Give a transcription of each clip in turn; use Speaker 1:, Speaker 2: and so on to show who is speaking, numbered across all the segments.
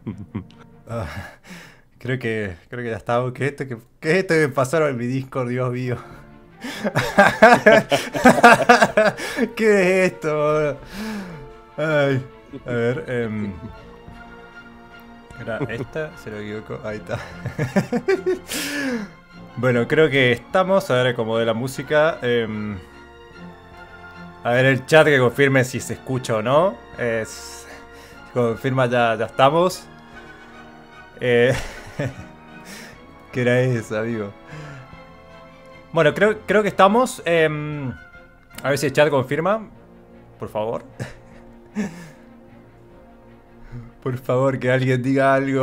Speaker 1: Ah, creo que ya estamos. ¿Qué es esto que pasaron en mi Discord, Dios mío? ¿Qué es esto, boludo? Ay, a ver, era esta, se lo equivoco, ahí está. Bueno, creo que estamos, a ver, como de la música. A ver el chat que confirme si se escucha o no. Confirma, ya estamos. Eh, ¿Qué era eso, amigo? Bueno, creo que estamos. A ver si el chat confirma. Por favor. Por favor, que alguien diga algo.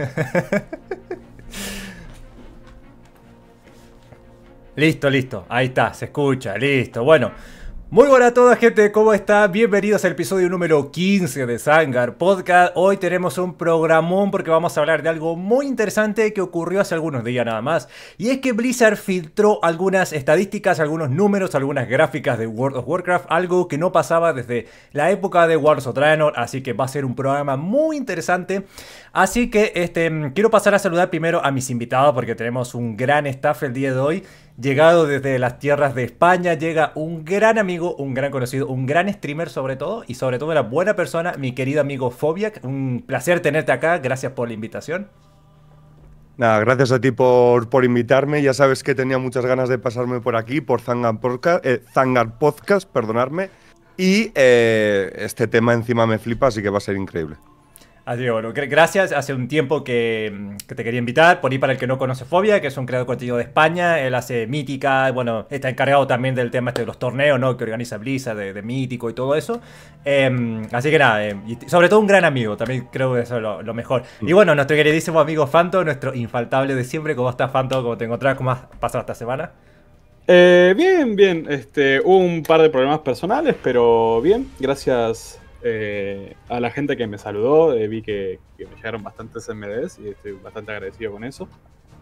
Speaker 1: Listo, listo. Ahí está, se escucha, listo. Bueno. Muy buenas a toda gente, ¿cómo está? Bienvenidos al episodio número 15 de Zangar Podcast. Hoy tenemos un programón porque vamos a hablar de algo muy interesante que ocurrió hace algunos días nada más. Y es que Blizzard filtró algunas estadísticas, algunos números, algunas gráficas de World of Warcraft. Algo que no pasaba desde la época de Warlords of Draenor. Así que va a ser un programa muy interesante. Así que quiero pasar a saludar primero a mis invitados porque tenemos un gran staff el día de hoy. Llegado desde las tierras de España, llega un gran amigo, un gran conocido, un gran streamer sobre todo, y sobre todo una buena persona, mi querido amigo Fobiac. Un placer tenerte acá, gracias por la invitación.
Speaker 2: Nada, gracias a ti por invitarme. Ya sabes que tenía muchas ganas de pasarme por aquí, por Zangar Podcast, perdonadme. Y este tema encima me flipa, así que va a ser increíble.
Speaker 1: Así que bueno, gracias. Hace un tiempo que te quería invitar. Por ahí para el que no conoce Fobia, que es un creador de contenido de España. Él hace Mítica, bueno, está encargado también del tema de los torneos, ¿no? Que organiza Blizzard, de Mítico y todo eso. Así que nada, y sobre todo un gran amigo, también creo que eso es lo mejor. Y bueno, nuestro queridísimo amigo Fanto, nuestro infaltable de siempre. ¿Cómo estás, Fanto? ¿Cómo te encontrás? ¿Cómo has pasado esta semana?
Speaker 3: Bien, bien. Hubo un par de problemas personales, pero bien. Gracias a la gente que me saludó. Vi que me llegaron bastantes MDs y estoy bastante agradecido con eso.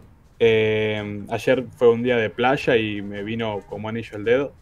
Speaker 3: Ayer fue un día de playa y me vino como anillo al dedo.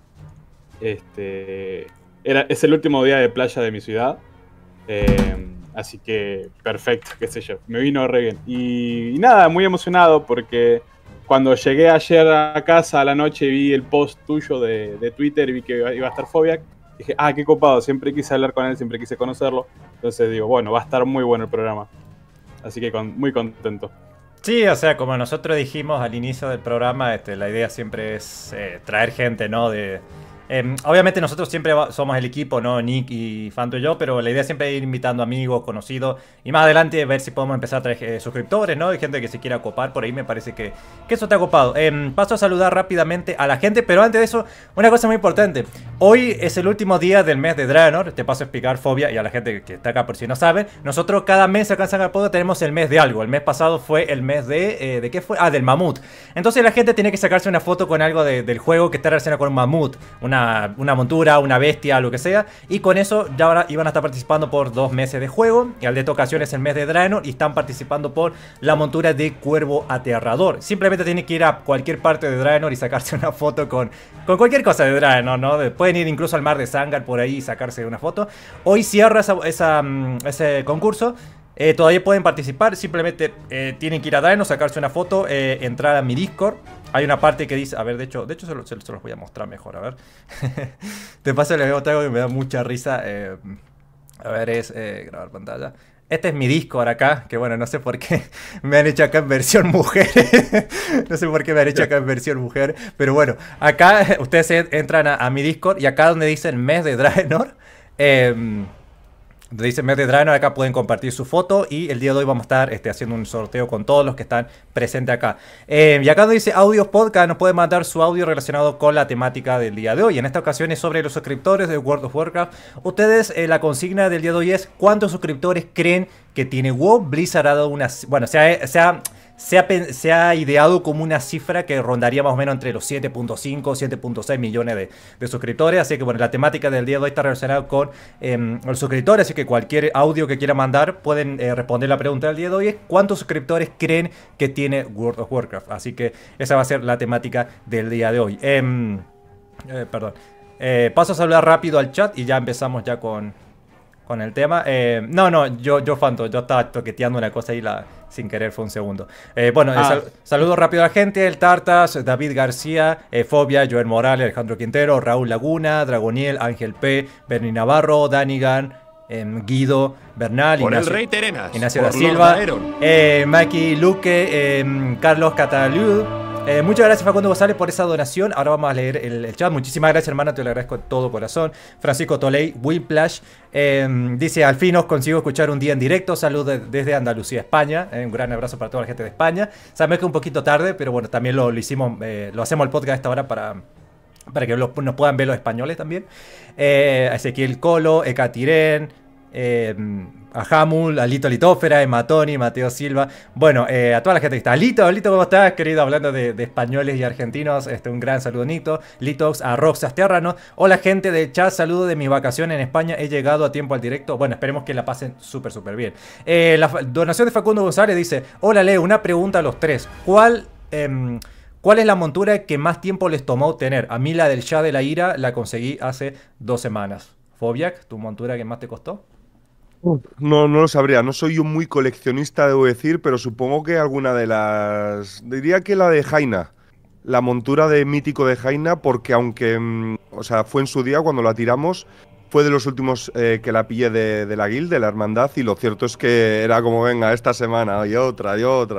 Speaker 3: Es el último día de playa de mi ciudad. Así que perfecto, qué sé yo. Me vino re bien. Y nada, muy emocionado porque cuando llegué ayer a casa a la noche y vi el post tuyo de Twitter y vi que iba a estar Fobiac, dije, qué copado, siempre quise hablar con él, siempre quise conocerlo. Entonces digo, bueno, va a estar muy bueno el programa. Así que muy contento.
Speaker 1: Sí, o sea, como nosotros dijimos al inicio del programa, la idea siempre es traer gente, ¿no? Obviamente nosotros siempre somos el equipo, ¿no? Nick y Fanto y yo, pero la idea siempre es ir invitando amigos, conocidos, y más adelante ver si podemos empezar a traer suscriptores, ¿no? Y gente que se quiera copar por ahí, me parece que eso está copado. Paso a saludar rápidamente a la gente, pero antes de eso, una cosa muy importante. Hoy es el último día del mes de Draenor, te paso a explicar, Fobia, y a la gente que está acá por si no saben. Nosotros cada mes acá en Zangar Podcast tenemos el mes de algo. El mes pasado fue el mes ¿de qué fue? Del mamut. Entonces la gente tiene que sacarse una foto con algo del juego que está relacionado con un mamut, una montura, una bestia, lo que sea. Y con eso ya ahora iban a estar participando por 2 meses de juego. Y al de esta ocasión es el mes de Draenor y están participando por la montura de Cuervo Aterrador. Simplemente tienen que ir a cualquier parte de Draenor y sacarse una foto con cualquier cosa de Draenor, ¿no? Pueden ir incluso al mar de Zangar por ahí y sacarse una foto. Hoy cierra ese concurso. Todavía pueden participar, simplemente tienen que ir a Draenor, sacarse una foto, entrar a mi Discord. Hay una parte que dice, a ver, de hecho se los voy a mostrar mejor, a ver. Te paso el video que me da mucha risa. A ver, es grabar pantalla. Este es mi Discord acá, que bueno, no sé por qué me han hecho acá en versión mujer. No sé por qué me han hecho acá en versión mujer. Pero bueno, acá ustedes entran a mi Discord y acá donde dice el mes de Draenor, dice mes de Draenor, acá pueden compartir su foto y el día de hoy vamos a estar haciendo un sorteo con todos los que están presentes acá. Y acá donde dice audios podcast, nos pueden mandar su audio relacionado con la temática del día de hoy. En esta ocasión es sobre los suscriptores de World of Warcraft. Ustedes, la consigna del día de hoy es ¿cuántos suscriptores creen que tiene WoW? Blizzard ha dado una... Bueno, se ha ideado como una cifra que rondaría más o menos entre los 7.5 7.6 millones de suscriptores. Así que bueno, la temática del día de hoy está relacionada con los suscriptores. Así que cualquier audio que quiera mandar pueden responder la pregunta del día de hoy. Es ¿cuántos suscriptores creen que tiene World of Warcraft? Así que esa va a ser la temática del día de hoy. Perdón. Paso a saludar rápido al chat y ya empezamos ya con con el tema. No, yo Fanto, yo estaba toqueteando una cosa ahí, sin querer fue un segundo. Bueno, saludo rápido a la gente, el Tartas, David García, Fobia, Joel Morales, Alejandro Quintero, Raúl Laguna, Dragoniel, Ángel P, Berni Navarro, Danigan, Guido, Bernal,
Speaker 4: por
Speaker 1: Ignacio,
Speaker 4: el Rey Terenas,
Speaker 1: Ignacio da
Speaker 4: por
Speaker 1: Silva,
Speaker 4: Lord Daeron.
Speaker 1: Maki Luque, Carlos Catalud. Muchas gracias Facundo González por esa donación. Ahora vamos a leer el chat. Muchísimas gracias hermano, te lo agradezco de todo corazón. Francisco Toley, Whiplash, dice: al fin os consigo escuchar un día en directo. Saludos desde Andalucía, España. Un gran abrazo para toda la gente de España. Sabemos que un poquito tarde, pero bueno, también lo hicimos, lo hacemos el podcast a esta hora para que nos puedan ver los españoles también. A Ezequiel Colo, Ekatirén, a Hamul, a Lito Litófera, a Matoni, Mateo Silva. Bueno, a toda la gente que está. Lito, ¿cómo estás, querido? Hablando de españoles y argentinos, un gran saludo, Nito. Litox, a Roxas Terrano. Hola, gente del chat, saludo de mi vacación en España. He llegado a tiempo al directo. Bueno, esperemos que la pasen súper bien. La donación de Facundo González dice: hola, Leo, una pregunta a los tres. ¿Cuál es la montura que más tiempo les tomó obtener? A mí la del Shah de la Ira la conseguí hace 2 semanas. Fobiac, ¿tu montura que más te costó?
Speaker 2: No lo sabría, no soy yo muy coleccionista, debo decir, pero supongo que alguna de las... Diría que la de Jaina, la montura de mítico de Jaina, porque aunque, o sea, fue en su día cuando la tiramos, fue de los últimos que la pillé de la guild, de la hermandad, y lo cierto es que era como, venga, esta semana, y otra,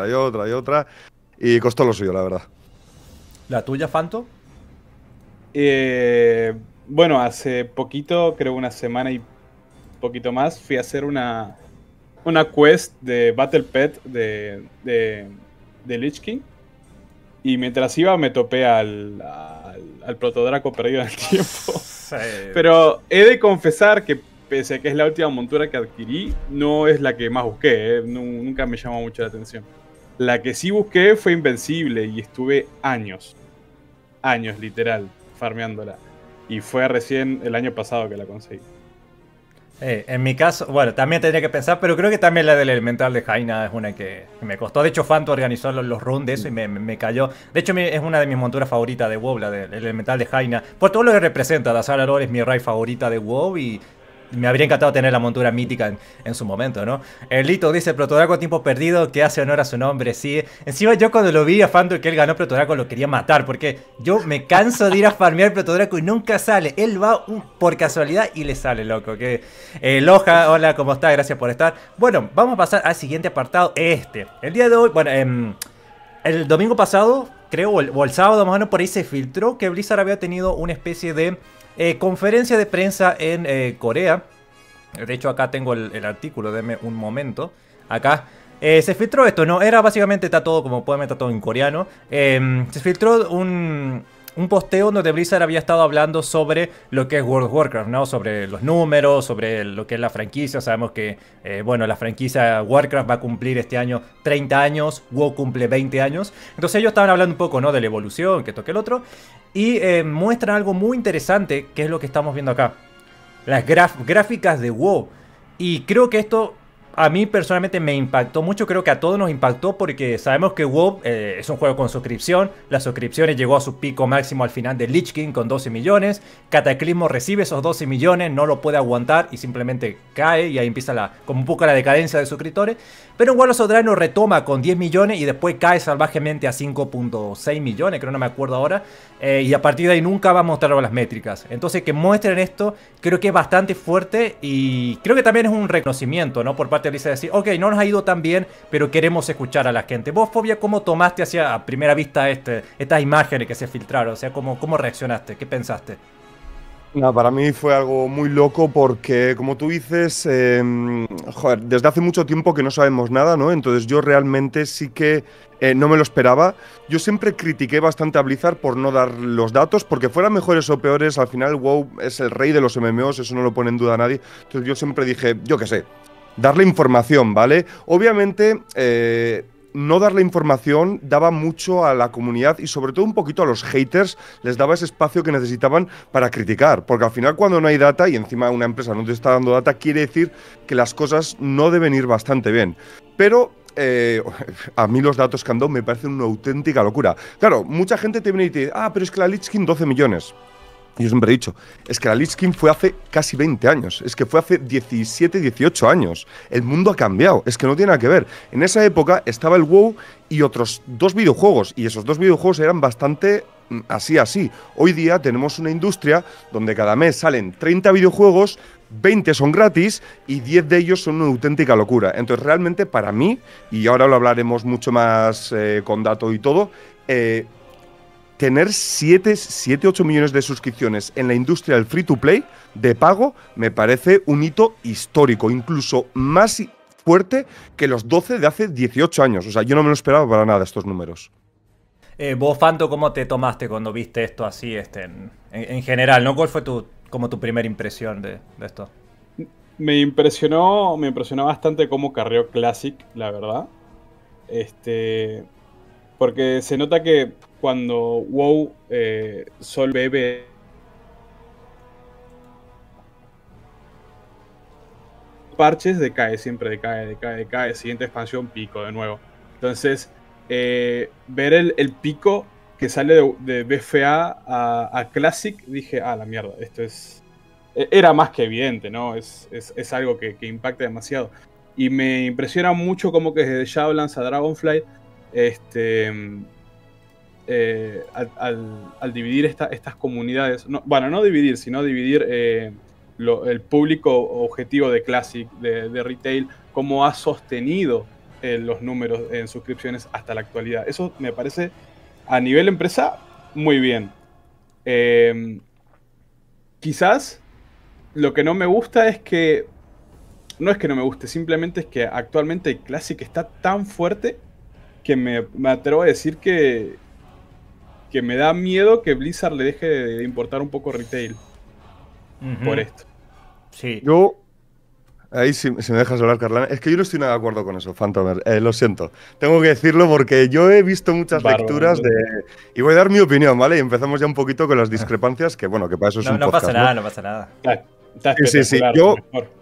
Speaker 2: y costó lo suyo, la verdad.
Speaker 1: ¿La tuya, Fanto?
Speaker 3: Bueno, hace poquito, creo una semana y poquito más, fui a hacer una quest de Battle Pet de Lich King. Y mientras iba me topé al Protodraco perdido en el tiempo. Sí. Pero he de confesar que pese a que es la última montura que adquirí, no es la que más busqué, nunca me llamó mucho la atención. La que sí busqué fue Invencible y estuve años literal, farmeándola. Y fue recién el año pasado que la conseguí.
Speaker 1: En mi caso, bueno, también tendría que pensar, pero creo que también la del Elemental de Jaina es una que me costó. De hecho, Fanto organizó los runs de eso y me cayó. De hecho, es una de mis monturas favoritas de WoW, la del Elemental de Jaina. Por todo lo que representa, Dazar Aror es mi raid favorita de WoW y me habría encantado tener la montura mítica en su momento, ¿no? El Lito dice: Protodraco tiempo perdido, que hace honor a su nombre, sí. Encima yo cuando lo vi a Fanto que él ganó Protodraco lo quería matar, porque yo me canso de ir a farmear Protodraco y nunca sale. Él va por casualidad y le sale, loco. Loja, hola, ¿cómo estás? Gracias por estar. Bueno, vamos a pasar al siguiente apartado. El día de hoy, bueno, el domingo pasado, creo, o el sábado más o menos por ahí se filtró que Blizzard había tenido una especie de conferencia de prensa en Corea. De hecho acá tengo el artículo, denme un momento. Acá se filtró esto, ¿no? Era básicamente, está todo como pueden ver, está todo en coreano. Se filtró un posteo donde Blizzard había estado hablando sobre lo que es World of Warcraft, ¿no? Sobre los números, sobre lo que es la franquicia. Sabemos que, bueno, la franquicia Warcraft va a cumplir este año 30 años, WoW cumple 20 años. Entonces ellos estaban hablando un poco, ¿no? De la evolución, que toque el otro. Y muestran algo muy interesante, que es lo que estamos viendo acá. Las gráficas de WoW. Y creo que esto a mí personalmente me impactó mucho, creo que a todos nos impactó porque sabemos que WoW es un juego con suscripción. Las suscripciones llegó a su pico máximo al final de Lich King con 12 millones. Cataclismo recibe esos 12 millones, no lo puede aguantar y simplemente cae y ahí empieza como un poco la decadencia de suscriptores. Pero en War of Sodrano retoma con 10 millones y después cae salvajemente a 5.6 millones, creo, no me acuerdo ahora. Y a partir de ahí nunca va a mostrar las métricas. Entonces que muestren esto creo que es bastante fuerte y creo que también es un reconocimiento, ¿no? Por parte de Blizzard, decir, ok, no nos ha ido tan bien, pero queremos escuchar a la gente. Vos, Fobia, ¿cómo tomaste hacia a primera vista estas imágenes que se filtraron? O sea, ¿cómo reaccionaste? ¿Qué pensaste?
Speaker 2: No, para mí fue algo muy loco porque, como tú dices, joder, desde hace mucho tiempo que no sabemos nada, ¿no? Entonces yo realmente sí que no me lo esperaba. Yo siempre critiqué bastante a Blizzard por no dar los datos, porque fueran mejores o peores, al final WoW es el rey de los MMOs, eso no lo pone en duda nadie. Entonces yo siempre dije, yo qué sé, darle información, ¿vale? Obviamente, no darle información daba mucho a la comunidad y sobre todo un poquito a los haters, les daba ese espacio que necesitaban para criticar, porque al final cuando no hay data y encima una empresa no te está dando data, quiere decir que las cosas no deben ir bastante bien. Pero a mí los datos que han dado me parecen una auténtica locura. Claro, mucha gente te viene y te dice, pero es que la Lich King 12 millones. Yo siempre he dicho, es que la Lich King fue hace casi 20 años, es que fue hace 17, 18 años. El mundo ha cambiado, es que no tiene nada que ver. En esa época estaba el WoW y otros 2 videojuegos, y esos 2 videojuegos eran bastante así. Hoy día tenemos una industria donde cada mes salen 30 videojuegos, 20 son gratis y 10 de ellos son una auténtica locura. Entonces realmente para mí, y ahora lo hablaremos mucho más con dato y todo, tener 7, 8 millones de suscripciones en la industria del free to play de pago me parece un hito histórico, incluso más fuerte que los 12 de hace 18 años. O sea, yo no me lo esperaba para nada estos números.
Speaker 1: Vos, Fanto, ¿cómo te tomaste cuando viste esto así en general, ¿no? ¿Cuál fue como tu primera impresión de esto?
Speaker 3: Me impresionó bastante cómo carrió Classic, la verdad. Porque se nota que cuando WoW solo bebe parches, siempre decae. Siguiente expansión, pico de nuevo. Entonces, ver el pico que sale de BFA a Classic, dije, la mierda, esto es... Era más que evidente, ¿no? Es algo que impacta demasiado. Y me impresiona mucho como que desde Shadowlands a Dragonflight, al dividir estas comunidades, no dividir, sino dividir el público objetivo de Classic, de retail, cómo ha sostenido los números en suscripciones hasta la actualidad. Eso me parece, a nivel empresa, muy bien. Quizás lo que no me gusta es que, no es que no me guste, simplemente es que actualmente Classic está tan fuerte que me atrevo a decir que me da miedo que Blizzard le deje de importar un poco retail por esto.
Speaker 1: Sí.
Speaker 2: Yo, ahí si me dejas hablar, Carlana, es que yo no estoy nada de acuerdo con eso, Phantomer, lo siento. Tengo que decirlo porque yo he visto muchas lecturas y voy a dar mi opinión, ¿vale? Y empezamos ya un poquito con las discrepancias, que bueno, que para eso es un podcast,
Speaker 1: no pasa nada.
Speaker 2: Sí. Yo,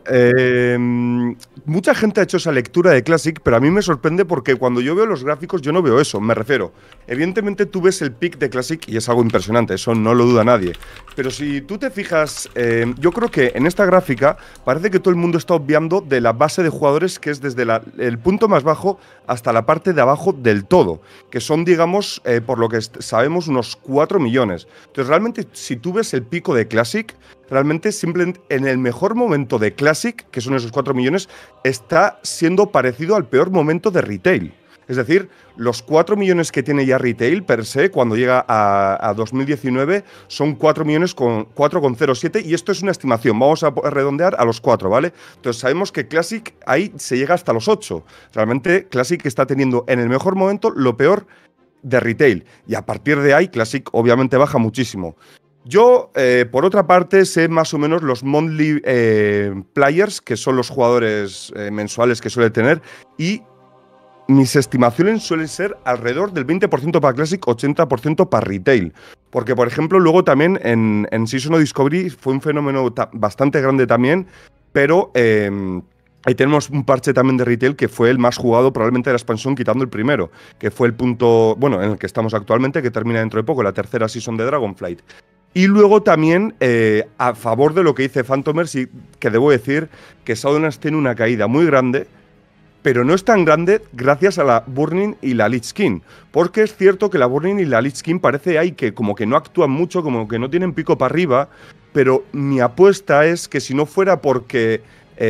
Speaker 2: mucha gente ha hecho esa lectura de Classic, pero a mí me sorprende porque cuando yo veo los gráficos yo no veo eso, me refiero. Evidentemente tú ves el pick de Classic y es algo impresionante, eso no lo duda nadie. Pero si tú te fijas, yo creo que en esta gráfica parece que todo el mundo está obviando de la base de jugadores que es desde el punto más bajo hasta la parte de abajo del todo, que son, digamos, por lo que sabemos, unos 4 millones. Entonces realmente si tú ves el pico de Classic, realmente simplemente en el mejor momento de Classic, que son esos 4 millones, está siendo parecido al peor momento de retail. Es decir, los 4 millones que tiene ya retail per se, cuando llega a 2019, son 4 millones con 4,07 y esto es una estimación, vamos a redondear a los 4, ¿vale? Entonces sabemos que Classic ahí se llega hasta los 8. Realmente Classic está teniendo en el mejor momento lo peor de retail y a partir de ahí Classic obviamente baja muchísimo. Yo, por otra parte, sé más o menos los monthly players, que son los jugadores mensuales que suele tener, y mis estimaciones suelen ser alrededor del 20% para Classic, 80% para Retail. Porque, por ejemplo, luego también en Season of Discovery fue un fenómeno bastante grande también, pero ahí tenemos un parche también de Retail que fue el más jugado probablemente de la expansión, quitando el primero, que fue el punto, bueno, en el que estamos actualmente, que termina dentro de poco, la tercera Season de Dragonflight. Y luego también, a favor de lo que dice Phantomer, sí que debo decir que Shadowlands tiene una caída muy grande, pero no es tan grande gracias a la Burning y la Lich King. Porque es cierto que la Burning y la Lich King parece ahí que como que no actúan mucho, como que no tienen pico para arriba, pero mi apuesta es que si no fuera porque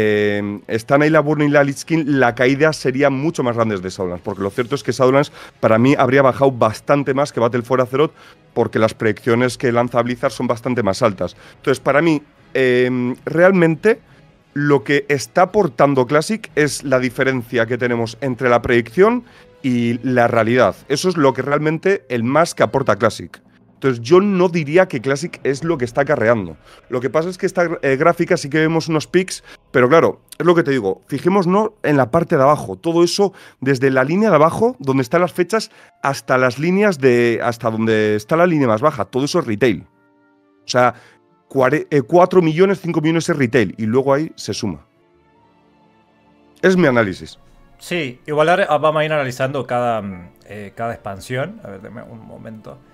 Speaker 2: están ahí la Burning y la Lich King, la caída sería mucho más grande de Shadowlands. Porque lo cierto es que Shadowlands para mí habría bajado bastante más que Battle for Azeroth, porque las predicciones que lanza Blizzard son bastante más altas. Entonces, para mí, realmente lo que está aportando Classic es la diferencia que tenemos entre la predicción y la realidad. Eso es lo que realmente el más que aporta Classic. Entonces yo no diría que Classic es lo que está acarreando. Lo que pasa es que esta gráfica sí que vemos unos pics, pero claro, es lo que te digo, fijémonos en la parte de abajo. Todo eso desde la línea de abajo, donde están las fechas, hasta las líneas hasta donde está la línea más baja. Todo eso es retail. O sea, 4 millones, 5 millones es retail y luego ahí se suma. Es mi análisis.
Speaker 1: Sí, igual ahora vamos a ir analizando cada expansión. A ver, deme un momento.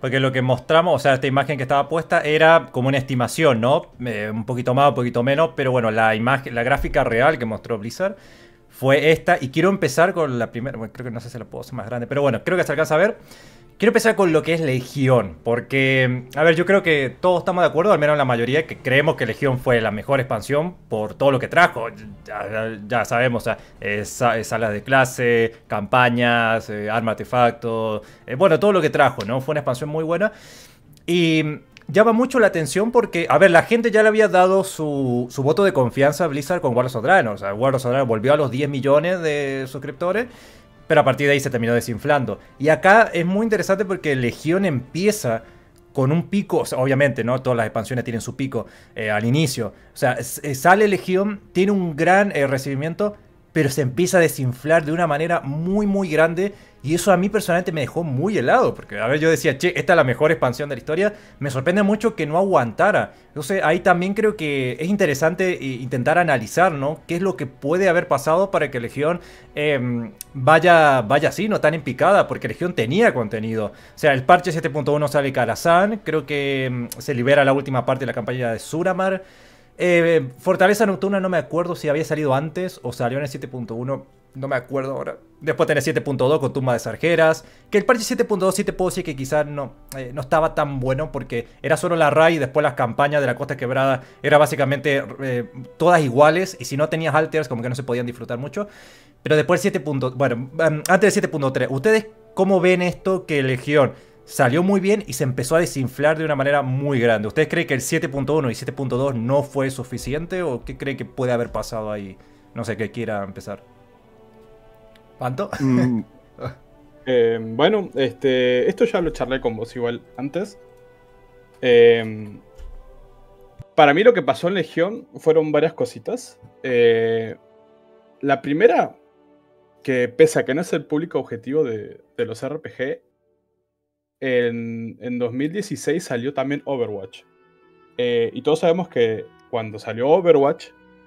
Speaker 1: Porque lo que mostramos, o sea, esta imagen que estaba puesta era como una estimación, ¿no? Un poquito más, un poquito menos, pero bueno, la imagen, la gráfica real que mostró Blizzard fue esta. Y quiero empezar con la primera, bueno, creo que no sé si la puedo hacer más grande, pero bueno, creo que se alcanza a ver. Quiero empezar con lo que es Legión, porque, a ver, yo creo que todos estamos de acuerdo, al menos la mayoría, que creemos que Legión fue la mejor expansión por todo lo que trajo. Ya sabemos, o sea, salas de clase, campañas, arma artefacto, bueno, todo lo que trajo, ¿no? Fue una expansión muy buena. Y llama mucho la atención porque, a ver, la gente ya le había dado su voto de confianza a Blizzard con World of Draenor. O sea, World of Draenor volvió a los 10 millones de suscriptores. Pero a partir de ahí se terminó desinflando. Y acá es muy interesante porque Legión empieza con un pico. O sea, obviamente, ¿no? Todas las expansiones tienen su pico al inicio. O sea, sale Legión, tiene un gran recibimiento, pero se empieza a desinflar de una manera muy, muy grande. Y eso a mí personalmente me dejó muy helado. Porque, a ver, yo decía, che, esta es la mejor expansión de la historia. Me sorprende mucho que no aguantara. Entonces, ahí también creo que es interesante intentar analizar, ¿no? Qué es lo que puede haber pasado para que Legión vaya así, no tan en picada. Porque Legión tenía contenido. O sea, el parche 7.1 sale Karazhan. Creo que se libera la última parte de la campaña de Suramar. Fortaleza Nocturna no me acuerdo si había salido antes o salió en el 7.1. No me acuerdo ahora. Después tenés 7.2 con Tumba de Sargeras. Que el parche 7.2 sí te puedo decir que quizás no estaba tan bueno. Porque era solo la raid y después las campañas de la Costa Quebrada. Era básicamente todas iguales. Y si no tenías alters como que no se podían disfrutar mucho. Pero después el 7. Bueno, antes del 7.3. ¿Ustedes cómo ven esto que Legión salió muy bien y se empezó a desinflar de una manera muy grande? ¿Ustedes creen que el 7.1 y 7.2 no fue suficiente? ¿O qué creen que puede haber pasado ahí? No sé, que quiera empezar. ¿Cuánto?
Speaker 3: Bueno, esto ya lo charlé con vos igual antes. Para mí lo que pasó en Legión fueron varias cositas. La primera, que pese a que no es el público objetivo de los RPG, en 2016 salió también Overwatch. Y todos sabemos que cuando salió Overwatch,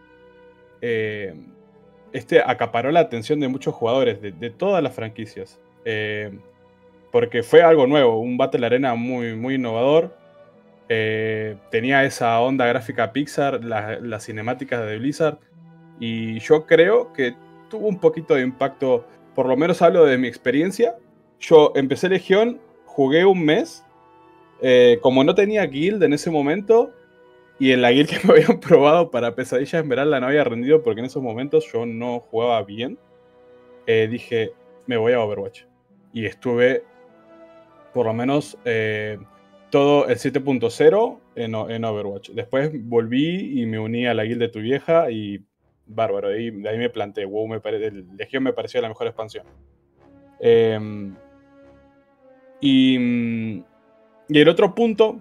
Speaker 3: acaparó la atención de muchos jugadores de todas las franquicias. Porque fue algo nuevo, un Battle Arena muy, muy innovador. Tenía esa onda gráfica Pixar, las cinemáticas de Blizzard. Y yo creo que tuvo un poquito de impacto, por lo menos hablo de mi experiencia. Yo empecé Legión, jugué un mes. Como no tenía guild en ese momento, y en la guild que me habían probado para Pesadilla Esmeralda no había rendido porque en esos momentos yo no jugaba bien, dije, me voy a Overwatch. Y estuve por lo menos todo el 7.0 en Overwatch. Después volví y me uní a la guild de tu vieja y bárbaro, de ahí me planté. Wow, Legión me pareció la mejor expansión. Y el otro punto,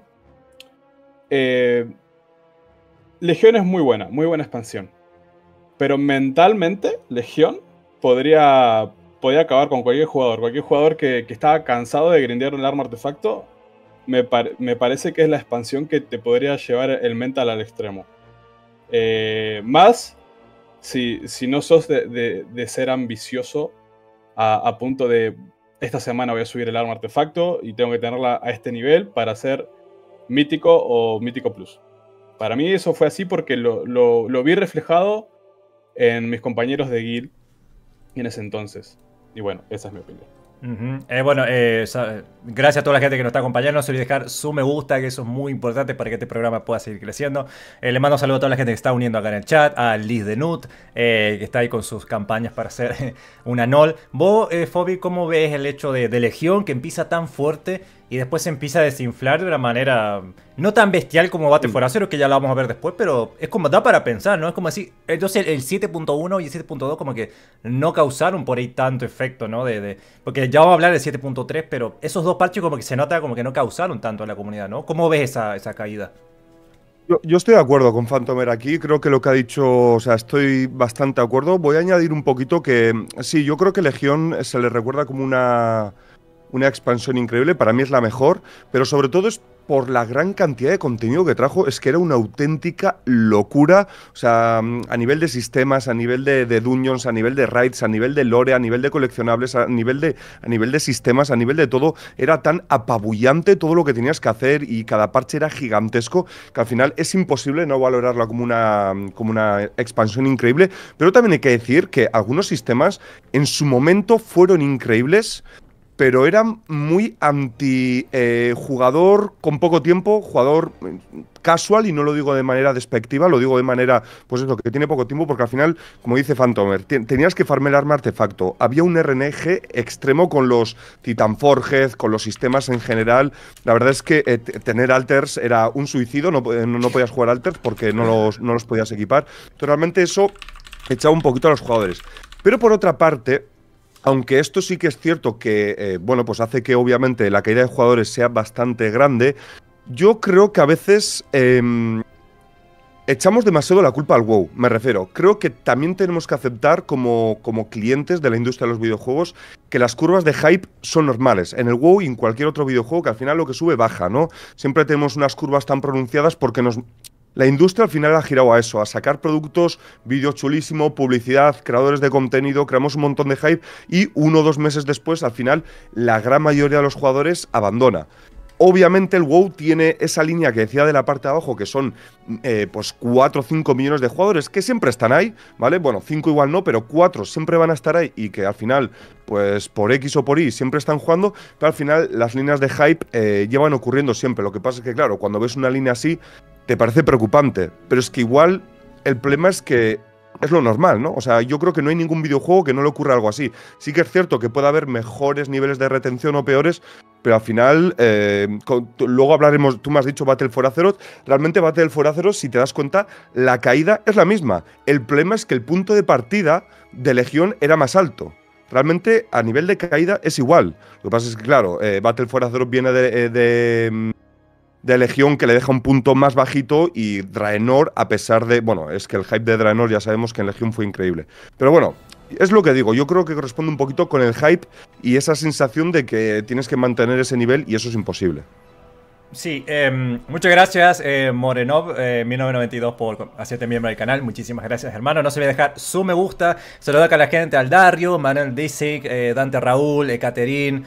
Speaker 3: Legión es muy buena expansión. Pero mentalmente, Legión podría acabar con cualquier jugador. Cualquier jugador que estaba cansado de grindear el arma artefacto, me parece que es la expansión que te podría llevar el mental al extremo. Más si no sos de ser ambicioso a punto de esta semana voy a subir el arma artefacto y tengo que tenerla a este nivel para ser mítico o mítico plus. Para mí eso fue así porque lo vi reflejado en mis compañeros de guild en ese entonces. Y bueno, esa es mi opinión.
Speaker 1: Gracias a toda la gente que nos está acompañando. No se olviden dejar su me gusta, que eso es muy importante para que este programa pueda seguir creciendo. Le mando un saludo a toda la gente que está uniendo acá en el chat, a Liz de Nut, que está ahí con sus campañas para hacer una NOL. Vos, Fobi, ¿cómo ves el hecho de Legión que empieza tan fuerte y después se empieza a desinflar de una manera no tan bestial como Battle for Azeroth, que ya lo vamos a ver después, pero es como da para pensar, ¿no? Es como decir, entonces el 7.1 y el 7.2 como que no causaron por ahí tanto efecto, ¿no? Porque ya vamos a hablar del 7.3, pero esos dos parches como que se nota como que no causaron tanto en la comunidad, ¿no? ¿Cómo ves esa caída?
Speaker 2: Yo estoy de acuerdo con Phantomer aquí, creo que lo que ha dicho, o sea, estoy bastante de acuerdo. Voy a añadir un poquito que, sí, yo creo que Legión se le recuerda como una expansión increíble, para mí es la mejor, pero sobre todo es por la gran cantidad de contenido que trajo, es que era una auténtica locura. O sea, a nivel de sistemas, a nivel de dungeons, a nivel de raids, a nivel de lore, a nivel de coleccionables, a nivel de sistemas, a nivel de todo, era tan apabullante todo lo que tenías que hacer y cada parche era gigantesco que al final es imposible no valorarla como una expansión increíble. Pero también hay que decir que algunos sistemas en su momento fueron increíbles, pero eran muy anti-jugador con poco tiempo, jugador casual, y no lo digo de manera despectiva, lo digo de manera, pues eso, que tiene poco tiempo, porque al final, como dice Phantomer, tenías que farmear arma artefacto. Había un RNG extremo con los Titan Forged, con los sistemas en general. La verdad es que tener alters era un suicidio, no podías jugar alters porque no los podías equipar. Entonces, realmente eso echaba un poquito a los jugadores. Pero por otra parte, aunque esto sí que es cierto que, bueno, pues hace que obviamente la caída de jugadores sea bastante grande, yo creo que a veces echamos demasiado la culpa al WoW, me refiero. Creo que también tenemos que aceptar como clientes de la industria de los videojuegos que las curvas de hype son normales. En el WoW y en cualquier otro videojuego, que al final lo que sube baja, ¿no? Siempre tenemos unas curvas tan pronunciadas porque la industria al final ha girado a eso, a sacar productos, vídeo chulísimo, publicidad, creadores de contenido, creamos un montón de hype y 1 o 2 meses después, al final, la gran mayoría de los jugadores abandona. Obviamente el WoW tiene esa línea que decía de la parte de abajo, que son pues 4 o 5 millones de jugadores que siempre están ahí, ¿vale? Bueno, 5 igual no, pero 4 siempre van a estar ahí y que al final, pues por X o por Y siempre están jugando, pero al final las líneas de hype llevan ocurriendo siempre. Lo que pasa es que, claro, cuando ves una línea así, te parece preocupante, pero es que igual el problema es que es lo normal, ¿no? O sea, yo creo que no hay ningún videojuego que no le ocurra algo así. Sí que es cierto que puede haber mejores niveles de retención o peores, pero al final, luego hablaremos, tú me has dicho Battle for Azeroth, realmente Battle for Azeroth, si te das cuenta, la caída es la misma. El problema es que el punto de partida de Legión era más alto. Realmente, a nivel de caída, es igual. Lo que pasa es que, claro, Battle for Azeroth viene de Legión, que le deja un punto más bajito, y Draenor, a pesar de… Bueno, es que el hype de Draenor ya sabemos que en Legión fue increíble. Pero bueno, es lo que digo, yo creo que corresponde un poquito con el hype y esa sensación de que tienes que mantener ese nivel y eso es imposible.
Speaker 1: Sí, muchas gracias Morenov 1992 por hacerte miembro del canal. Muchísimas gracias, hermano. No se olvide dejar su me gusta. Saludos acá a la gente, al Dario, Manuel Disic, Dante Raúl, Ekaterín,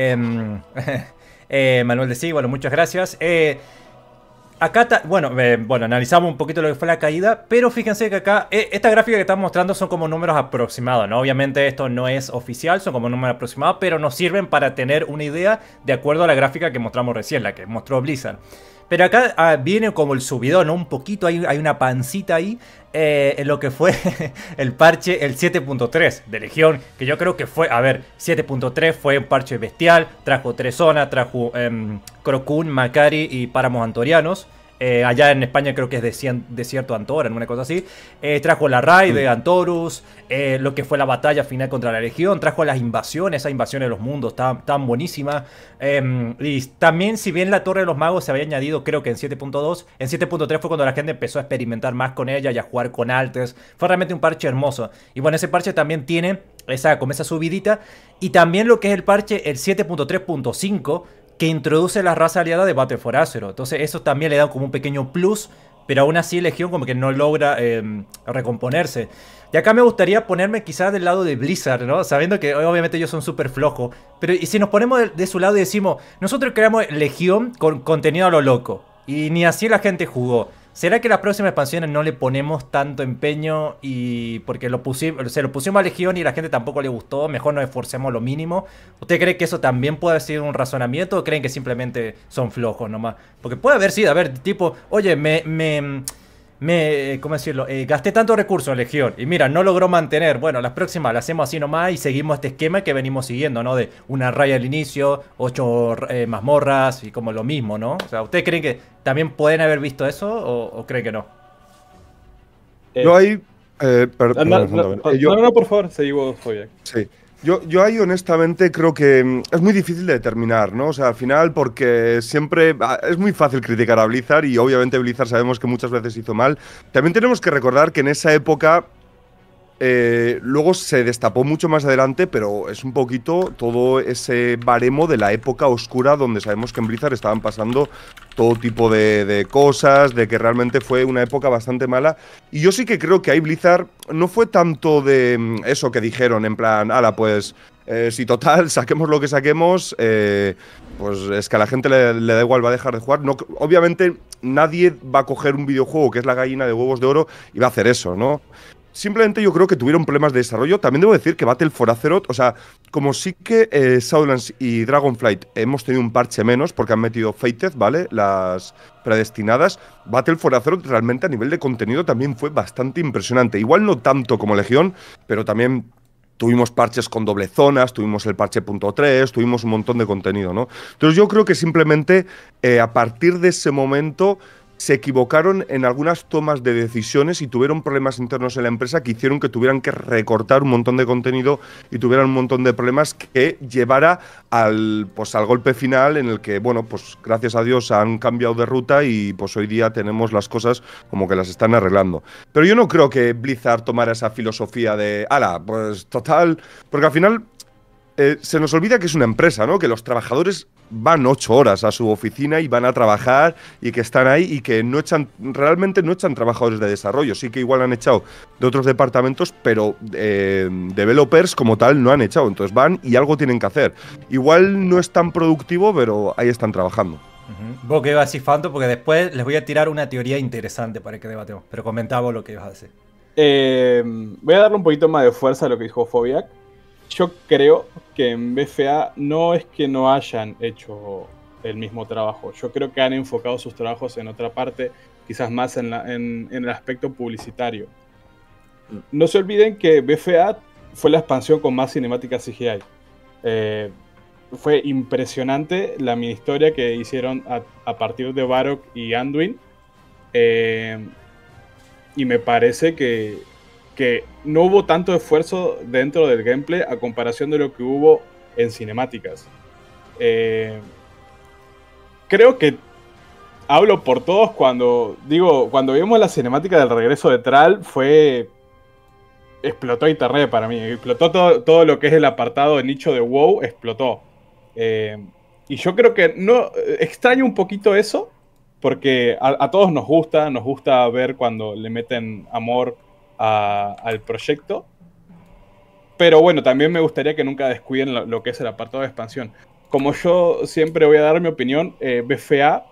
Speaker 1: Manuel de Sí, bueno, muchas gracias. Acá, bueno, analizamos un poquito lo que fue la caída, pero fíjense que acá, esta gráfica que estamos mostrando son como números aproximados, ¿no? Obviamente esto no es oficial, son como números aproximados, pero nos sirven para tener una idea de acuerdo a la gráfica que mostramos recién, la que mostró Blizzard. Pero acá viene como el subidón, ¿no? Un poquito, hay una pancita ahí en lo que fue el parche, el 7.3 de Legión, que yo creo que fue, a ver, 7.3 fue un parche bestial, trajo 3 zonas, trajo Crocún, Macari y Páramos Antorianos. Allá en España creo que es Desierto Antoran, una cosa así. Trajo la raid de Antorus, lo que fue la batalla final contra la Legión. Trajo las invasiones, esas invasiones de los mundos, tan buenísimas. Y también, si bien la Torre de los Magos se había añadido, creo que en 7.2, en 7.3 fue cuando la gente empezó a experimentar más con ella y a jugar con alters. Fue realmente un parche hermoso. Y bueno, ese parche también tiene como esa subidita. Y también lo que es el parche, el 7.3.5, que introduce la raza aliada de Battle for Azeroth. Entonces eso también le da como un pequeño plus, pero aún así Legión como que no logra recomponerse. Y acá me gustaría ponerme quizás del lado de Blizzard, ¿no? Sabiendo que obviamente ellos son súper flojos. Pero y si nos ponemos de su lado y decimos, nosotros creamos Legión con contenido a lo loco, y ni así la gente jugó. ¿Será que las próximas expansiones no le ponemos tanto empeño y porque se lo pusimos a Legión y la gente tampoco le gustó? Mejor nos esforcemos lo mínimo. ¿Usted cree que eso también puede haber sido un razonamiento o creen que simplemente son flojos nomás? Porque puede haber sido, a ver, tipo, oye, ¿cómo decirlo? Gasté tantos recursos en Legión y mira, no logró mantener. Bueno, las próximas las hacemos así nomás y seguimos este esquema que venimos siguiendo, ¿no? De una raya al inicio, 8 mazmorras y como lo mismo, ¿no? O sea, ¿ustedes creen que también pueden haber visto eso o creen que no?
Speaker 2: Yo ahí…
Speaker 3: No, por favor, seguí vos, Fabián.
Speaker 2: Sí. Yo ahí honestamente creo que es muy difícil de determinar, ¿no? O sea, al final porque siempre es muy fácil criticar a Blizzard y obviamente Blizzard sabemos que muchas veces hizo mal. También tenemos que recordar que en esa época luego se destapó mucho más adelante, pero es un poquito todo ese baremo de la época oscura donde sabemos que en Blizzard estaban pasando todo tipo de cosas, de que realmente fue una época bastante mala. Y yo sí que creo que ahí Blizzard no fue tanto de eso que dijeron, en plan, ala, pues si total, saquemos lo que saquemos, pues es que a la gente le da igual, va a dejar de jugar. No, obviamente nadie va a coger un videojuego que es la gallina de huevos de oro y va a hacer eso, ¿no? Simplemente yo creo que tuvieron problemas de desarrollo. También debo decir que Battle for Azeroth, o sea, como sí que Shadowlands y Dragonflight hemos tenido un parche menos porque han metido Fated, ¿vale? Las predestinadas. Battle for Azeroth realmente a nivel de contenido también fue bastante impresionante. Igual no tanto como Legión, pero también tuvimos parches con doble zonas, tuvimos el parche .3, tuvimos un montón de contenido, ¿no? Entonces yo creo que simplemente a partir de ese momento se equivocaron en algunas tomas de decisiones y tuvieron problemas internos en la empresa que hicieron que tuvieran que recortar un montón de contenido y tuvieran un montón de problemas que llevara al golpe final en el que, bueno, pues gracias a Dios han cambiado de ruta y pues hoy día tenemos las cosas como que las están arreglando. Pero yo no creo que Blizzard tomara esa filosofía de, ala, pues total, porque al final se nos olvida que es una empresa, ¿no? Que los trabajadores van 8 horas a su oficina y van a trabajar y que están ahí y que realmente no echan trabajadores de desarrollo. Sí que igual han echado de otros departamentos, pero developers como tal no han echado. Entonces van y algo tienen que hacer. Igual no es tan productivo, pero ahí están trabajando.
Speaker 1: Vos que ibas así, Fanto, porque después les voy a tirar una teoría interesante para que debatemos. Pero comentaba lo que ibas a decir.
Speaker 3: Voy a darle un poquito más de fuerza a lo que dijo Fobiac. Yo creo que en BFA no es que no hayan hecho el mismo trabajo. Yo creo que han enfocado sus trabajos en otra parte, quizás más en el aspecto publicitario. No se olviden que BFA fue la expansión con más cinemáticas CGI. Fue impresionante la mini historia que hicieron a partir de Varrock y Anduin. Y me parece que no hubo tanto esfuerzo dentro del gameplay a comparación de lo que hubo en cinemáticas. Creo que hablo por todos cuando vimos la cinemática del regreso de Thrall, explotó internet para mí, explotó todo lo que es el apartado de nicho de WoW, explotó. Y yo creo que no extraño un poquito eso, porque a todos nos gusta ver cuando le meten amor al proyecto, pero bueno, también me gustaría que nunca descuiden lo que es el apartado de expansión. Como yo siempre voy a dar mi opinión, BFA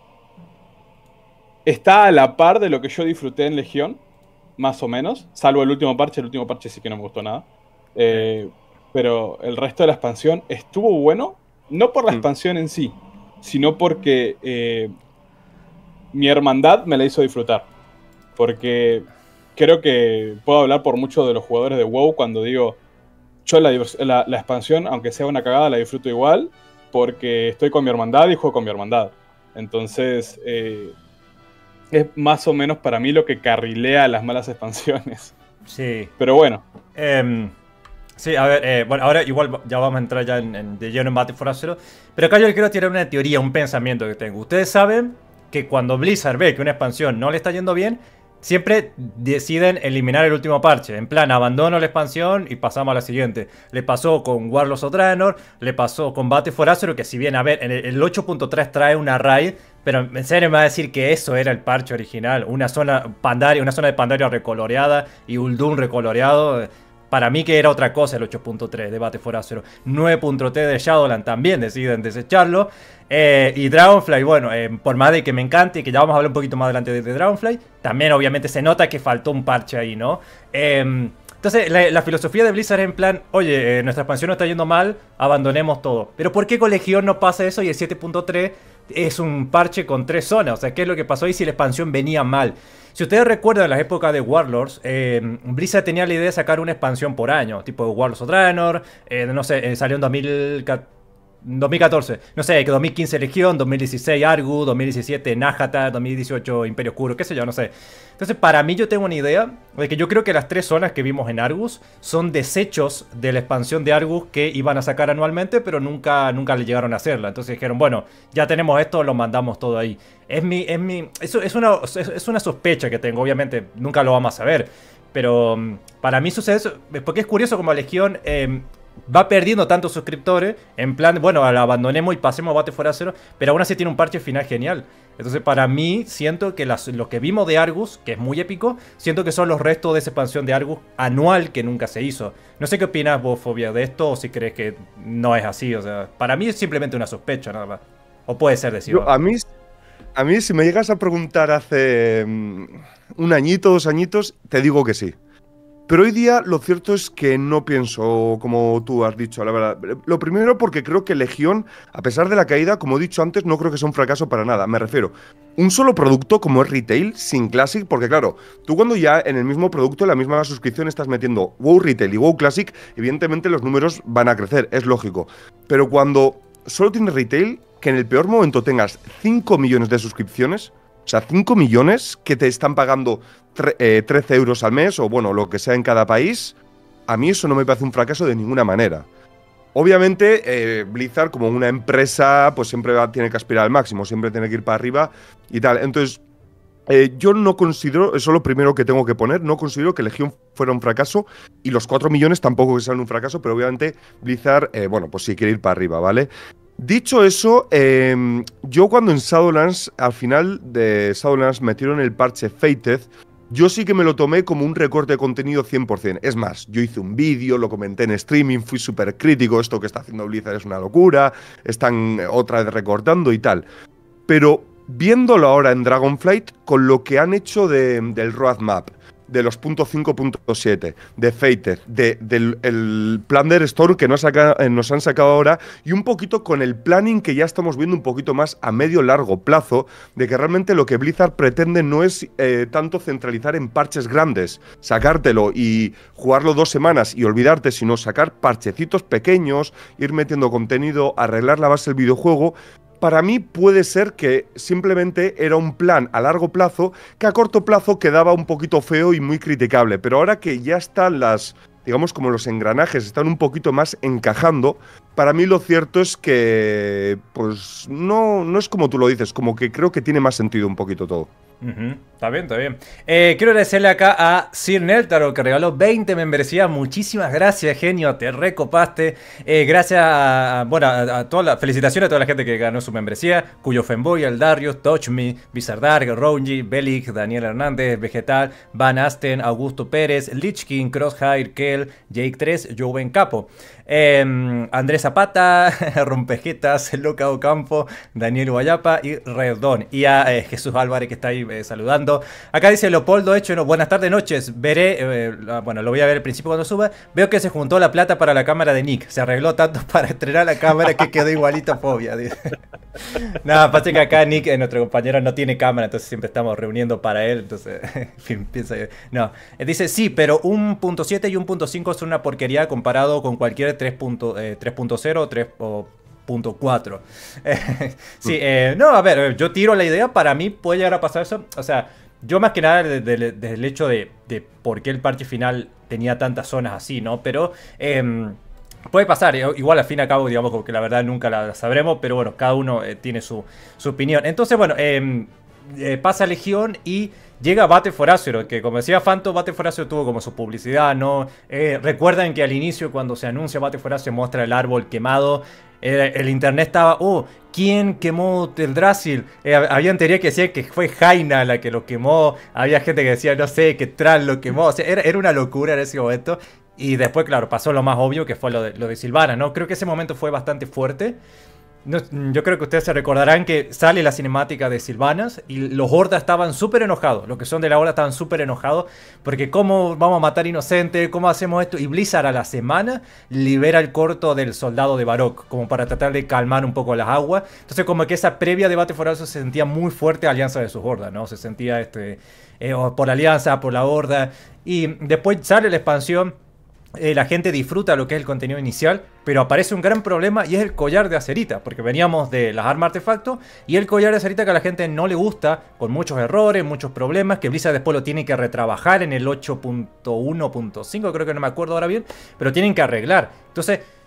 Speaker 3: está a la par de lo que yo disfruté en Legión, más o menos, salvo el último parche sí que no me gustó nada, pero el resto de la expansión estuvo bueno, no por la expansión en sí, sino porque mi hermandad me la hizo disfrutar, porque creo que puedo hablar por muchos de los jugadores de WoW cuando digo, yo la expansión, aunque sea una cagada, la disfruto igual, porque estoy con mi hermandad y juego con mi hermandad. Entonces, es más o menos para mí lo que carrilea las malas expansiones.
Speaker 1: Sí.
Speaker 3: Pero bueno.
Speaker 1: Sí, a ver, bueno, ahora igual ya vamos a entrar ya de lleno en Battle for Azeroth, pero acá yo le quiero tirar una teoría, un pensamiento que tengo. Ustedes saben que cuando Blizzard ve que una expansión no le está yendo bien, siempre deciden eliminar el último parche. En plan, abandono la expansión y pasamos a la siguiente. Le pasó con Warlords of Draenor, le pasó con Battle for Azeroth, que si bien, a ver, el 8.3 trae una raid, pero en serio me va a decir que eso era el parche original. Una zona de Pandaria recoloreada y Uldum recoloreado. Para mí que era otra cosa el 8.3 de Battle for Azeroth. 9.3 de Shadowlands también deciden desecharlo. Y Dragonfly, bueno, por más de que me encante y que ya vamos a hablar un poquito más adelante de Dragonfly, también obviamente se nota que faltó un parche ahí, ¿no? Entonces la filosofía de Blizzard es en plan, oye, nuestra expansión no está yendo mal, abandonemos todo. Pero ¿por qué con Legión no pasa eso y el 7.3 es un parche con 3 zonas? O sea, ¿qué es lo que pasó ahí si la expansión venía mal? Si ustedes recuerdan en las épocas de Warlords, Blizzard tenía la idea de sacar una expansión por año, tipo Warlords of Draenor, no sé, salió en 2014, no sé, que 2015 Legión, 2016 Argus, 2017 Najata, 2018 Imperio Oscuro, qué sé yo, no sé. Entonces, para mí yo tengo una idea de que yo creo que las 3 zonas que vimos en Argus son desechos de la expansión de Argus que iban a sacar anualmente, pero nunca le llegaron a hacerla. Entonces dijeron, bueno, ya tenemos esto, lo mandamos todo ahí. Es una sospecha que tengo, obviamente nunca lo vamos a saber. Pero para mí sucede eso, porque es curioso como Legión va perdiendo tantos suscriptores, en plan, bueno, la abandonemos y pasemos a Battle for Azeroth, pero aún así tiene un parche final genial. Entonces para mí siento que lo que vimos de Argus, que es muy épico, siento que son los restos de esa expansión de Argus anual que nunca se hizo. No sé qué opinas vos, Fobia, de esto, o si crees que no es así. O sea, para mí es simplemente una sospecha nada más. O puede ser decirlo.
Speaker 2: A mí, si me llegas a preguntar hace un añito, 2 añitos, te digo que sí. Pero hoy día lo cierto es que no pienso como tú has dicho, la verdad. Lo primero porque creo que Legión, a pesar de la caída, como he dicho antes, no creo que sea un fracaso para nada. Me refiero, un solo producto como es Retail, sin Classic, porque claro, tú cuando ya en el mismo producto, en la misma suscripción, estás metiendo WoW Retail y WoW Classic, evidentemente los números van a crecer, es lógico. Pero cuando solo tienes Retail, que en el peor momento tengas 5 millones de suscripciones, o sea, 5 millones que te están pagando 13 euros al mes, o bueno, lo que sea en cada país, a mí eso no me parece un fracaso de ninguna manera. Obviamente, Blizzard, como una empresa, pues siempre tiene que aspirar al máximo, siempre tiene que ir para arriba y tal. Entonces, yo no considero, eso es lo primero que tengo que poner, no considero que Legión fuera un fracaso, y los 4 millones tampoco que sean un fracaso, pero obviamente Blizzard, bueno, pues sí quiere ir para arriba, ¿vale? Dicho eso, yo cuando en Shadowlands, al final de Shadowlands metieron el parche Fated, yo sí que me lo tomé como un recorte de contenido 100%. Es más, yo hice un vídeo, lo comenté en streaming, fui súper crítico, esto que está haciendo Blizzard es una locura, están otra vez recortando y tal. Pero viéndolo ahora en Dragonflight, con lo que han hecho del roadmap, de los .5.7, de Fated, del Plunder Storm que nos han sacado ahora, y un poquito con el planning que ya estamos viendo un poquito más a medio-largo plazo, de que realmente lo que Blizzard pretende no es tanto centralizar en parches grandes, sacártelo y jugarlo 2 semanas y olvidarte, sino sacar parchecitos pequeños, ir metiendo contenido, arreglar la base del videojuego. Para mí puede ser que simplemente era un plan a largo plazo que a corto plazo quedaba un poquito feo y muy criticable, pero ahora que ya están digamos como los engranajes están un poquito más encajando, para mí lo cierto es que pues no es como tú lo dices, como que creo que tiene más sentido un poquito todo.
Speaker 1: Está bien, está bien. Quiero agradecerle acá a Sir Neltaro que regaló 20 membresías. Muchísimas gracias, genio, te recopaste. Gracias a toda felicitaciones a toda la gente que ganó su membresía: Cuyo Femboy, Aldarius, Touch Me, Bizardark, Ronji, Belic, Daniel Hernández, Vegetal, Van Asten, Augusto Pérez, Lich King, Crosshair, Kel, Jake 3, Joven Capo, Andrés Zapata, Rompejetas, Loca Ocampo, Daniel Guayapa y Redón. Y a Jesús Álvarez que está ahí saludando. Acá dice Leopoldo Hecho, no, buenas tardes, noches. Veré, bueno, lo voy a ver al principio cuando suba. Veo que se juntó la plata para la cámara de Nick. Se arregló tanto para estrenar la cámara que quedó igualito Fobia. Nada, pasa que acá Nick, nuestro compañero, no tiene cámara, entonces siempre estamos reuniendo para él. Entonces, en fin, piensa que. No. Dice, sí, pero un .7 y un .5 son una porquería comparado con cualquier 3.0 o 0.4. Sí, no, a ver, yo tiro la idea, para mí puede llegar a pasar eso. O sea, yo más que nada desde el hecho de por qué el parche final tenía tantas zonas así, ¿no? Pero puede pasar, igual al fin y al cabo, digamos, que la verdad nunca la sabremos, pero bueno, cada uno tiene su opinión. Entonces, bueno, pasa Legión y llega Battle for Azeroth, que como decía Fanto, Battle for Azeroth tuvo como su publicidad, ¿no? Recuerdan que al inicio, cuando se anuncia Battle for Azeroth, muestra el árbol quemado. El internet estaba, ¿quién quemó Teldrassil? Había teoría que decía que fue Jaina la que lo quemó. Había gente que decía, no sé, que Thrall lo quemó. O sea, era una locura en ese momento. Y después, claro, pasó lo más obvio, que fue lo de Sylvanas, ¿no? Creo que ese momento fue bastante fuerte. No, yo creo que ustedes se recordarán que sale la cinemática de Sylvanas y los hordas estaban súper enojados. Los que son de la horda estaban súper enojados porque cómo vamos a matar inocentes, cómo hacemos esto. Y Blizzard a la semana libera el corto del soldado de Barok como para tratar de calmar un poco las aguas. Entonces como que esa previa debate for Azeroth se sentía muy fuerte alianza de sus hordas, ¿no? Se sentía por la alianza, por la horda. Y después sale la expansión. La gente disfruta lo que es el contenido inicial, pero aparece un gran problema y es el collar de Acerita, porque veníamos de las armas artefacto y el collar de Acerita que a la gente no le gusta, con muchos errores, muchos problemas, que Blizzard después lo tiene que retrabajar en el 8.1.5, creo que no me acuerdo ahora bien, pero tienen que arreglar. Entonces,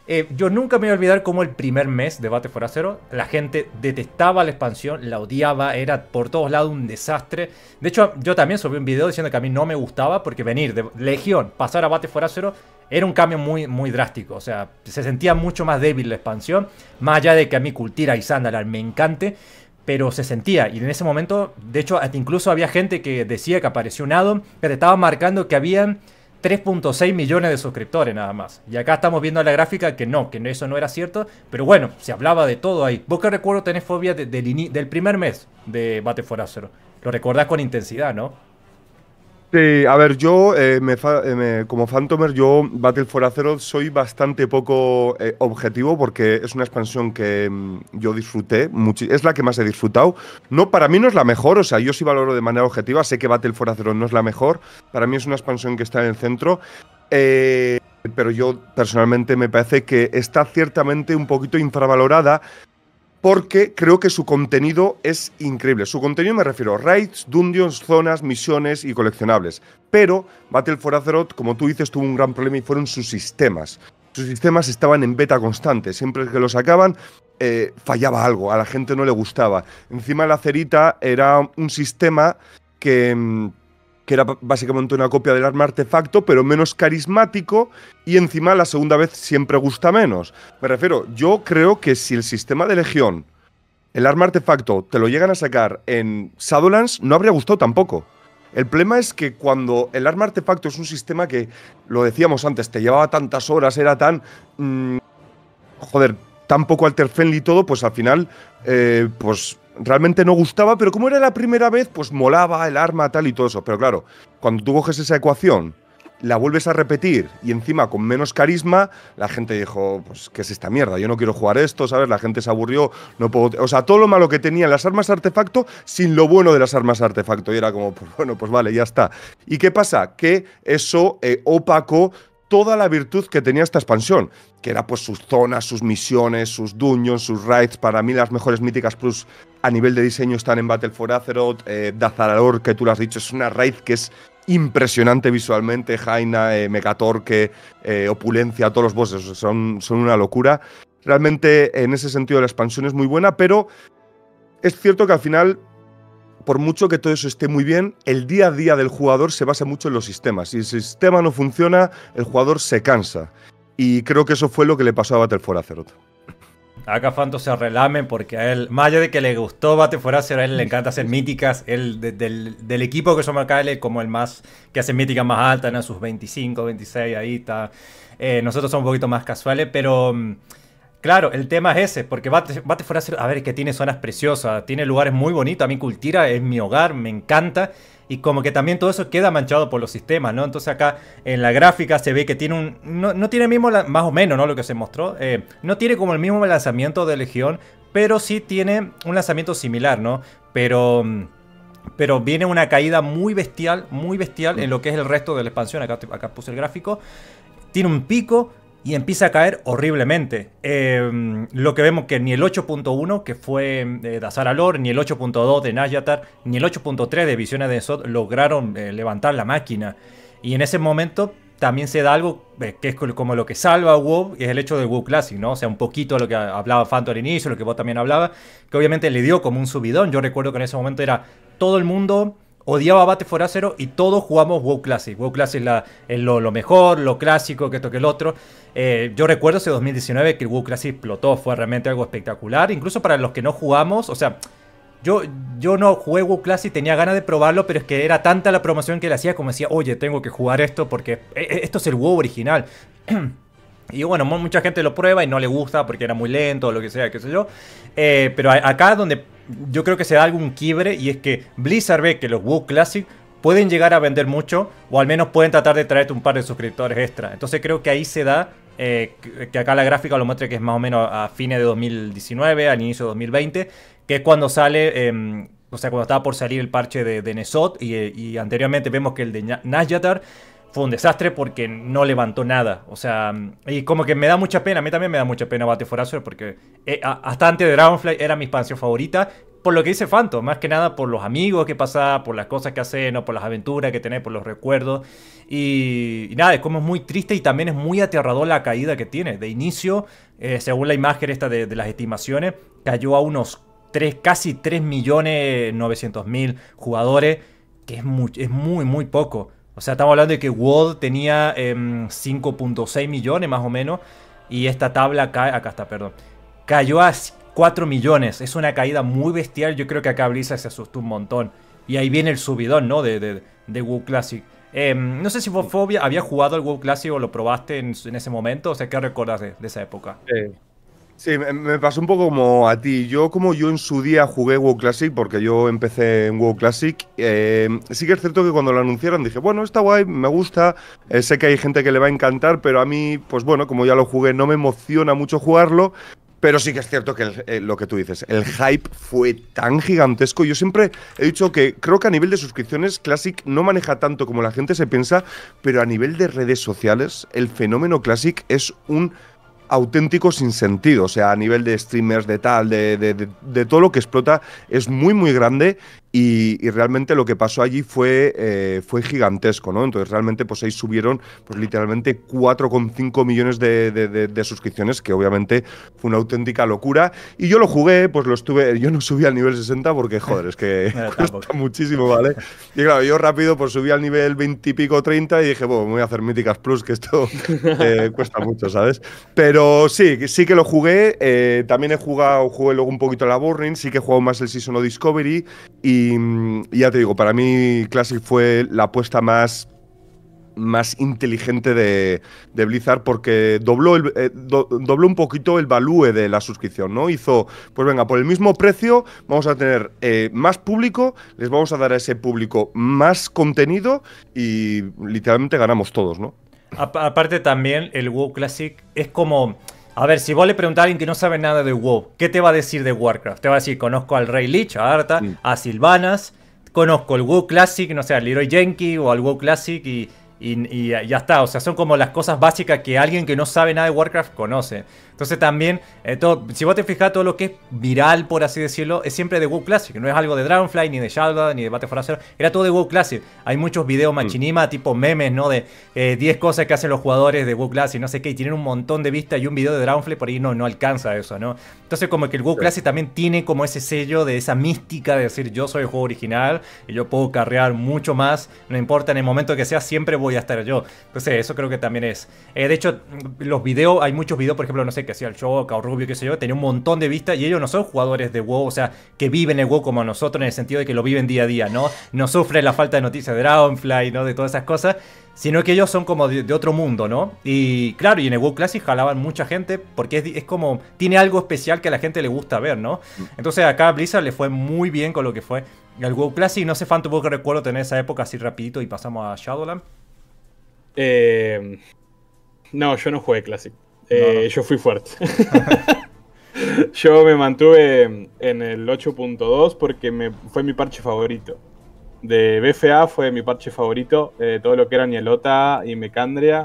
Speaker 1: Yo nunca me voy a olvidar cómo el primer mes de Battle for Azeroth la gente detestaba la expansión, la odiaba, era por todos lados un desastre. De hecho, yo también subí un video diciendo que a mí no me gustaba porque venir de Legión, pasar a Battle for Azeroth era un cambio muy, muy drástico. O sea, se sentía mucho más débil la expansión, más allá de que a mí Kultira y Zandalar me encante. Pero se sentía, y en ese momento, de hecho, hasta incluso había gente que decía que apareció un addon que te estaba marcando que habían 3.6 millones de suscriptores nada más. Y acá estamos viendo la gráfica que eso no era cierto. Pero bueno, se hablaba de todo ahí. Vos que recuerdo tenés fobia del primer mes de Battle for Azeroth. Lo recordás con intensidad, ¿no?
Speaker 2: Sí, a ver, yo como Phantomer, yo Battle for Azeroth soy bastante poco objetivo porque es una expansión que yo disfruté, es la que más he disfrutado. No, para mí no es la mejor, o sea, yo sí valoro de manera objetiva, sé que Battle for Azeroth no es la mejor, para mí es una expansión que está en el centro, pero yo personalmente me parece que está ciertamente un poquito infravalorada, porque creo que su contenido es increíble. Su contenido me refiero a raids, dungeons, zonas, misiones y coleccionables. Pero Battle for Azeroth, como tú dices, tuvo un gran problema y fueron sus sistemas. Sus sistemas estaban en beta constante. Siempre que lo sacaban, fallaba algo. A la gente no le gustaba. Encima la Cerita era un sistema que era básicamente una copia del arma artefacto, pero menos carismático, y encima la segunda vez siempre gusta menos. Me refiero, yo creo que si el sistema de Legión, el arma artefacto, te lo llegan a sacar en Shadowlands, no habría gustado tampoco. El problema es que cuando el arma artefacto es un sistema que, lo decíamos antes, te llevaba tantas horas, era tan… joder, tan poco alter-friendly y todo, pues al final, pues… realmente no gustaba, pero como era la primera vez, pues molaba el arma, tal y todo eso. Pero claro, cuando tú coges esa ecuación, la vuelves a repetir y encima con menos carisma, la gente dijo, pues, ¿qué es esta mierda? Yo no quiero jugar esto, ¿sabes? La gente se aburrió, no puedo… O sea, todo lo malo que tenían las armas artefacto sin lo bueno de las armas artefacto. Y era como, pues bueno, pues vale, ya está. ¿Y qué pasa? Que eso opacó toda la virtud que tenía esta expansión, que era pues sus zonas, sus misiones, sus dungeons, sus raids. Para mí las mejores míticas plus a nivel de diseño están en Battle for Azeroth. Dazaralor, que tú lo has dicho, es una raid que es impresionante visualmente. Jaina, Megatorque, Opulencia, todos los bosses son una locura. Realmente en ese sentido la expansión es muy buena, pero es cierto que al final, por mucho que todo eso esté muy bien, el día a día del jugador se basa mucho en los sistemas. Si el sistema no funciona, el jugador se cansa. Y creo que eso fue lo que le pasó a Battle for Azeroth.
Speaker 1: Acá Fanto se relame porque a él, más allá de que le gustó Battle for Azeroth, a él le encanta hacer míticas. Él, del equipo que somos acá, él es como el más que hace míticas más altas, en sus 25, 26, ahí está. Nosotros somos un poquito más casuales, pero… claro, el tema es ese, porque Battle for Azeroth, a ver, que tiene zonas preciosas, tiene lugares muy bonitos. A mí Kultira es mi hogar, me encanta. Y como que también todo eso queda manchado por los sistemas, ¿no? Entonces acá en la gráfica se ve que tiene un… No tiene el mismo, más o menos, ¿no? Lo que se mostró. No tiene como el mismo lanzamiento de Legión, pero sí tiene un lanzamiento similar, ¿no? Pero viene una caída muy bestial en lo que es el resto de la expansión. Acá puse el gráfico. Tiene un pico y empieza a caer horriblemente. Lo que vemos que ni el 8.1, que fue de Dazaralor, ni el 8.2 de Nazjatar, ni el 8.3 de Visiones de Sod lograron levantar la máquina. Y en ese momento también se da algo que es como lo que salva a WoW, que es el hecho del WoW Classic, ¿no? O sea, un poquito lo que hablaba Fanto al inicio, lo que vos también hablabas, que obviamente le dio como un subidón. Yo recuerdo que en ese momento era todo el mundo odiaba Battle for Azeroth y todos jugamos WoW Classic. WoW Classic es lo mejor, lo clásico, que esto que el otro. Yo recuerdo ese 2019 que el WoW Classic explotó, fue realmente algo espectacular. Incluso para los que no jugamos, o sea, yo no jugué WoW Classic, tenía ganas de probarlo, pero es que era tanta la promoción que le hacía como decía, oye, tengo que jugar esto porque esto es el WoW original. Y bueno, mucha gente lo prueba y no le gusta porque era muy lento o lo que sea, qué sé yo. Pero acá donde yo creo que se da algún quiebre, y es que Blizzard ve que los WoW Classic pueden llegar a vender mucho, o al menos pueden tratar de traerte un par de suscriptores extra. Entonces creo que ahí se da, que acá la gráfica lo muestra que es más o menos a fines de 2019, al inicio de 2020, que es cuando sale… o sea, cuando estaba por salir el parche de Nesot, y anteriormente vemos que el de Nazjatar fue un desastre porque no levantó nada. O sea, y como que me da mucha pena. A mí también me da mucha pena Battle for Azeroth porque hasta antes de Dragonflight era mi expansión favorita. por lo que dice Phantom, más que nada por los amigos que pasás, por las cosas que hacen, ¿no? Por las aventuras que tenés, por los recuerdos. Y nada, es como es muy triste y también es muy aterrador la caída que tiene. De inicio, según la imagen esta de las estimaciones, cayó a unos casi 3.900.000 jugadores, que es muy poco. O sea, estamos hablando de que WoD tenía 5.6 millones más o menos, y esta tabla cae, acá está, perdón, cayó a 4 millones. Es una caída muy bestial. Yo creo que acá Blizzard se asustó un montón. Y ahí viene el subidón, ¿no? De WoW Classic. No sé si vos, Fobia, había jugado al WoW Classic o lo probaste en ese momento. O sea, ¿qué recordás de esa época?
Speaker 2: Sí, me pasó un poco como a ti. Yo en su día jugué WoW Classic, porque yo empecé en WoW Classic. Sí que es cierto que cuando lo anunciaron dije, bueno, está guay, me gusta. Sé que hay gente que le va a encantar, pero a mí, pues bueno, como ya lo jugué, no me emociona mucho jugarlo. Pero sí que es cierto que lo que tú dices, el hype fue tan gigantesco. Yo siempre he dicho que creo que a nivel de suscripciones Classic no maneja tanto como la gente se piensa, pero a nivel de redes sociales el fenómeno Classic es un auténtico sinsentido. O sea, a nivel de streamers, de tal, de todo lo que explota, es muy grande. Y realmente lo que pasó allí fue gigantesco, ¿no? Entonces realmente pues ahí subieron pues literalmente 4,5 millones de suscripciones, que obviamente fue una auténtica locura. Y yo lo jugué, pues yo no subí al nivel 60 porque, joder, es que cuesta muchísimo, ¿vale? Y claro, yo rápido pues subí al nivel 20 y pico, 30 y dije, bueno, me voy a hacer Míticas Plus, que esto cuesta mucho, ¿sabes? Pero sí que lo jugué. También jugué luego un poquito la Burning, sí que he jugado más el Season of Discovery. Y ya te digo, para mí Classic fue la apuesta más inteligente de Blizzard, porque dobló un poquito el value de la suscripción, ¿no? Hizo, pues venga, por el mismo precio vamos a tener más público, les vamos a dar a ese público más contenido y literalmente ganamos todos, ¿no?
Speaker 1: Aparte también el WoW Classic es como... A ver, si vos le preguntás a alguien que no sabe nada de WoW, ¿qué te va a decir de Warcraft? Te va a decir, conozco al Rey Lich, a Arta, a Sylvanas, conozco el WoW Classic, no sé, al Leroy Jenkins o al WoW Classic y ya está. O sea, son como las cosas básicas que alguien que no sabe nada de Warcraft conoce. Entonces también, si vos te fijas, todo lo que es viral, por así decirlo, es siempre de WoW Classic. No es algo de Dragonfly, ni de Shadowlands, ni de Battle for Azeroth. Era todo de WoW Classic. Hay muchos videos machinima, tipo memes, ¿no? De 10 cosas que hacen los jugadores de WoW Classic, no sé qué. Y tienen un montón de vistas y un video de Dragonfly por ahí no alcanza eso, ¿no? Entonces como que el WoW Classic también tiene como ese sello de esa mística de decir, yo soy el juego original y yo puedo carrear mucho más. No importa en el momento que sea, siempre voy a estar yo. Entonces eso creo que también es. De hecho, los videos, hay muchos videos, por ejemplo, no sé, que hacía el Shock o Rubio, qué sé yo, tenía un montón de vistas y ellos no son jugadores de WoW, o sea, que viven el WoW como nosotros en el sentido de que lo viven día a día, ¿no? No sufren la falta de noticias de Dragonfly, ¿no? De todas esas cosas, sino que ellos son como de otro mundo, ¿no? Y claro, y en el WoW Classic jalaban mucha gente porque es como, tiene algo especial que a la gente le gusta ver, ¿no? Entonces acá a Blizzard le fue muy bien con lo que fue el WoW Classic. No sé, Phantom, vos que recuerdo tener esa época así rapidito y pasamos a Shadowlands.
Speaker 3: No, yo no jugué Classic. Yo fui fuerte. Yo me mantuve en el 8.2 porque fue mi parche favorito. De BFA fue mi parche favorito. Todo lo que era Nielota y Mecandria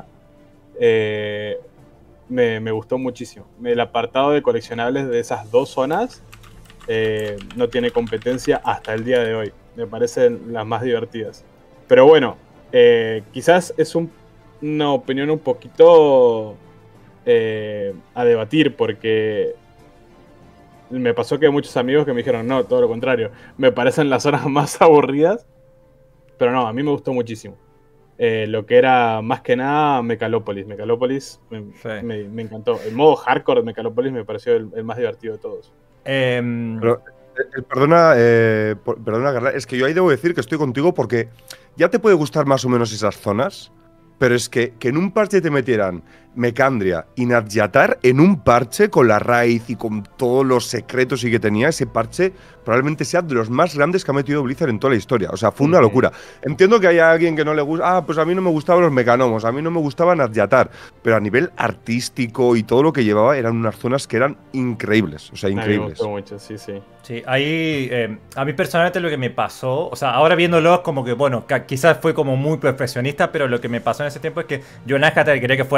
Speaker 3: me gustó muchísimo. El apartado de coleccionables de esas dos zonas no tiene competencia hasta el día de hoy. Me parecen las más divertidas. Pero bueno, quizás es una opinión un poquito a debatir, porque me pasó que hay muchos amigos que me dijeron, no, todo lo contrario, me parecen las zonas más aburridas, pero no, a mí me gustó muchísimo. Lo que era más que nada Mecalópolis me encantó. El modo hardcore de Mecalópolis me pareció el más divertido de todos.
Speaker 2: Pero, perdona, Garla, es que yo ahí debo decir que estoy contigo, porque ya te puede gustar más o menos esas zonas, pero es que en un parche te metieran Mecandria y Nadjatar en un parche con la raíz y con todos los secretos y que tenía, ese parche probablemente sea de los más grandes que ha metido Blizzard en toda la historia. O sea, fue una locura. Entiendo que haya alguien que no le gusta, pues a mí no me gustaban los mecanomos, a mí no me gustaba Nadjatar, pero a nivel artístico y todo lo que llevaba eran unas zonas que eran increíbles, o sea, increíbles.
Speaker 3: Me gustó mucho, sí.
Speaker 1: Sí, ahí a mí personalmente lo que me pasó, o sea, ahora viéndolo es como que, bueno, quizás fue como muy perfeccionista, pero lo que me pasó en ese tiempo es que yo Nadjatar quería que fuera como un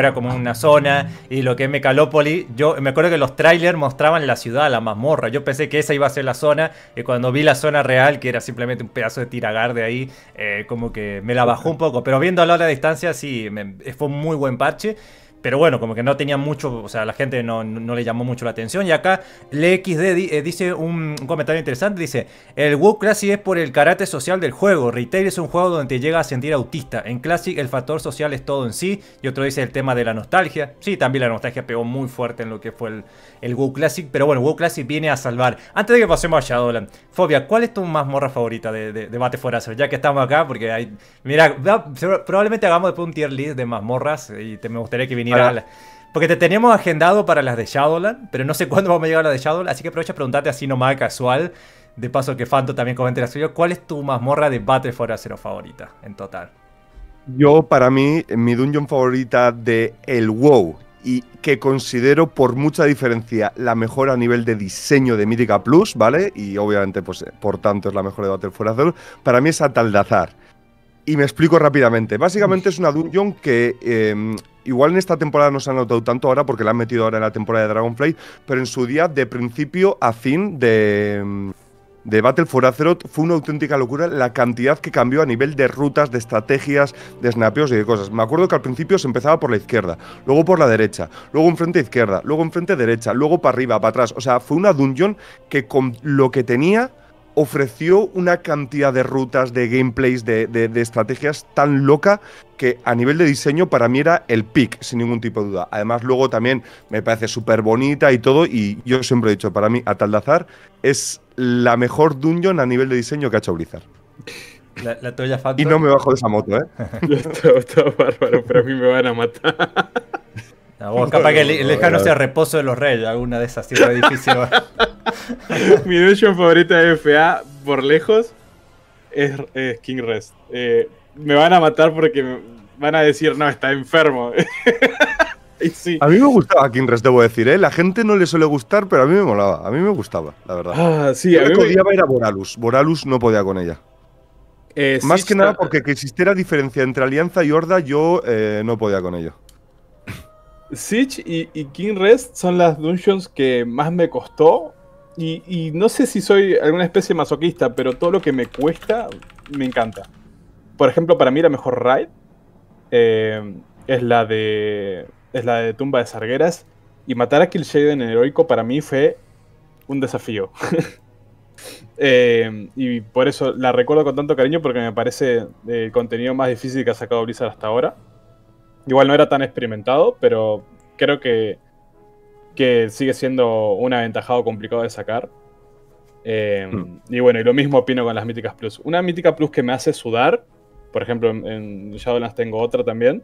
Speaker 1: una zona. Y lo que es Megalopolis, yo me acuerdo que los trailers mostraban la ciudad, la mazmorra. Yo pensé que esa iba a ser la zona. Y cuando vi la zona real, que era simplemente un pedazo de tiragar de ahí, como que me la bajó un poco. Pero viéndolo a la distancia, sí, fue un muy buen parche. Pero bueno, como que no tenía mucho, o sea, la gente no le llamó mucho la atención. Y acá LXD dice un comentario interesante, dice: el WoW Classic es por el carácter social del juego. Retail es un juego donde te llega a sentir autista. En Classic el factor social es todo en sí. Y otro dice el tema de la nostalgia. Sí, también la nostalgia pegó muy fuerte en lo que fue el WoW Classic. Pero bueno, WoW Classic viene a salvar. Antes de que pasemos a Shadowlands, Fobia, ¿cuál es tu mazmorra favorita de Battle for Azeroth? Ya que estamos acá, porque hay... Mira, probablemente hagamos después un tier list de mazmorras. Y me gustaría que viniera... Porque te tenemos agendado para las de Shadowlands, pero no sé cuándo vamos a llegar a las de Shadowlands, así que aprovecha a preguntarte así nomás casual, de paso que Fanto también comente la suya, ¿cuál es tu mazmorra de Battle for Azeroth favorita en total?
Speaker 2: Yo, para mí, mi dungeon favorita de el WoW, y que considero por mucha diferencia la mejor a nivel de diseño de Mythica Plus, ¿vale? Y obviamente, pues, por tanto, es la mejor de Battle for Azeroth, para mí es Ataldazar. Y me explico rápidamente. Básicamente es una dungeon que igual en esta temporada no se ha notado tanto ahora porque la han metido ahora en la temporada de Dragonflight, pero en su día, de principio a fin de Battle for Azeroth, fue una auténtica locura la cantidad que cambió a nivel de rutas, de estrategias, de snapeos y de cosas. Me acuerdo que al principio se empezaba por la izquierda, luego por la derecha, luego enfrente izquierda, luego enfrente derecha, luego para arriba, para atrás. O sea, fue una dungeon que con lo que tenía ofreció una cantidad de rutas, de gameplays, de estrategias tan loca que a nivel de diseño para mí era el pick, sin ningún tipo de duda. Además, luego también me parece súper bonita y todo, y yo siempre he dicho, para mí Ataldazar es la mejor dungeon a nivel de diseño que ha hecho Blizzard.
Speaker 1: La tuya, Fanto.
Speaker 2: Y no me bajo de esa moto, ¿eh?
Speaker 3: Todo bárbaro, pero a mí me van a matar.
Speaker 1: No, vos, capaz que el lejano sea Reposo de los Reyes, alguna de esas tierras difíciles.
Speaker 3: Mi dungeon favorita de FA, por lejos, es King Rest. Me van a matar porque van a decir, no, está enfermo. Y sí.
Speaker 2: A mí me gustaba King Rest, debo decir, ¿eh? La gente no le suele gustar, pero a mí me molaba. A mí me gustaba, la verdad.
Speaker 3: Ah, sí,
Speaker 2: Yo
Speaker 3: a mí
Speaker 2: que odiaba era Boralus. Boralus no podía con ella. Más que nada porque que existiera diferencia entre Alianza y Horda, yo no podía con ello.
Speaker 3: Siege y King Rest son las dungeons que más me costó. Y no sé si soy alguna especie masoquista, pero todo lo que me cuesta me encanta. Por ejemplo, para mí la mejor raid es la de Tumba de Sargueras. Y matar a Kil'jaeden en heroico para mí fue un desafío. Y por eso la recuerdo con tanto cariño, porque me parece el contenido más difícil que ha sacado Blizzard hasta ahora. Igual no era tan experimentado, pero creo que sigue siendo un aventajado complicado de sacar. Y bueno, y lo mismo opino con las Míticas Plus. Una Mítica Plus que me hace sudar, por ejemplo, en Shadowlands tengo otra también.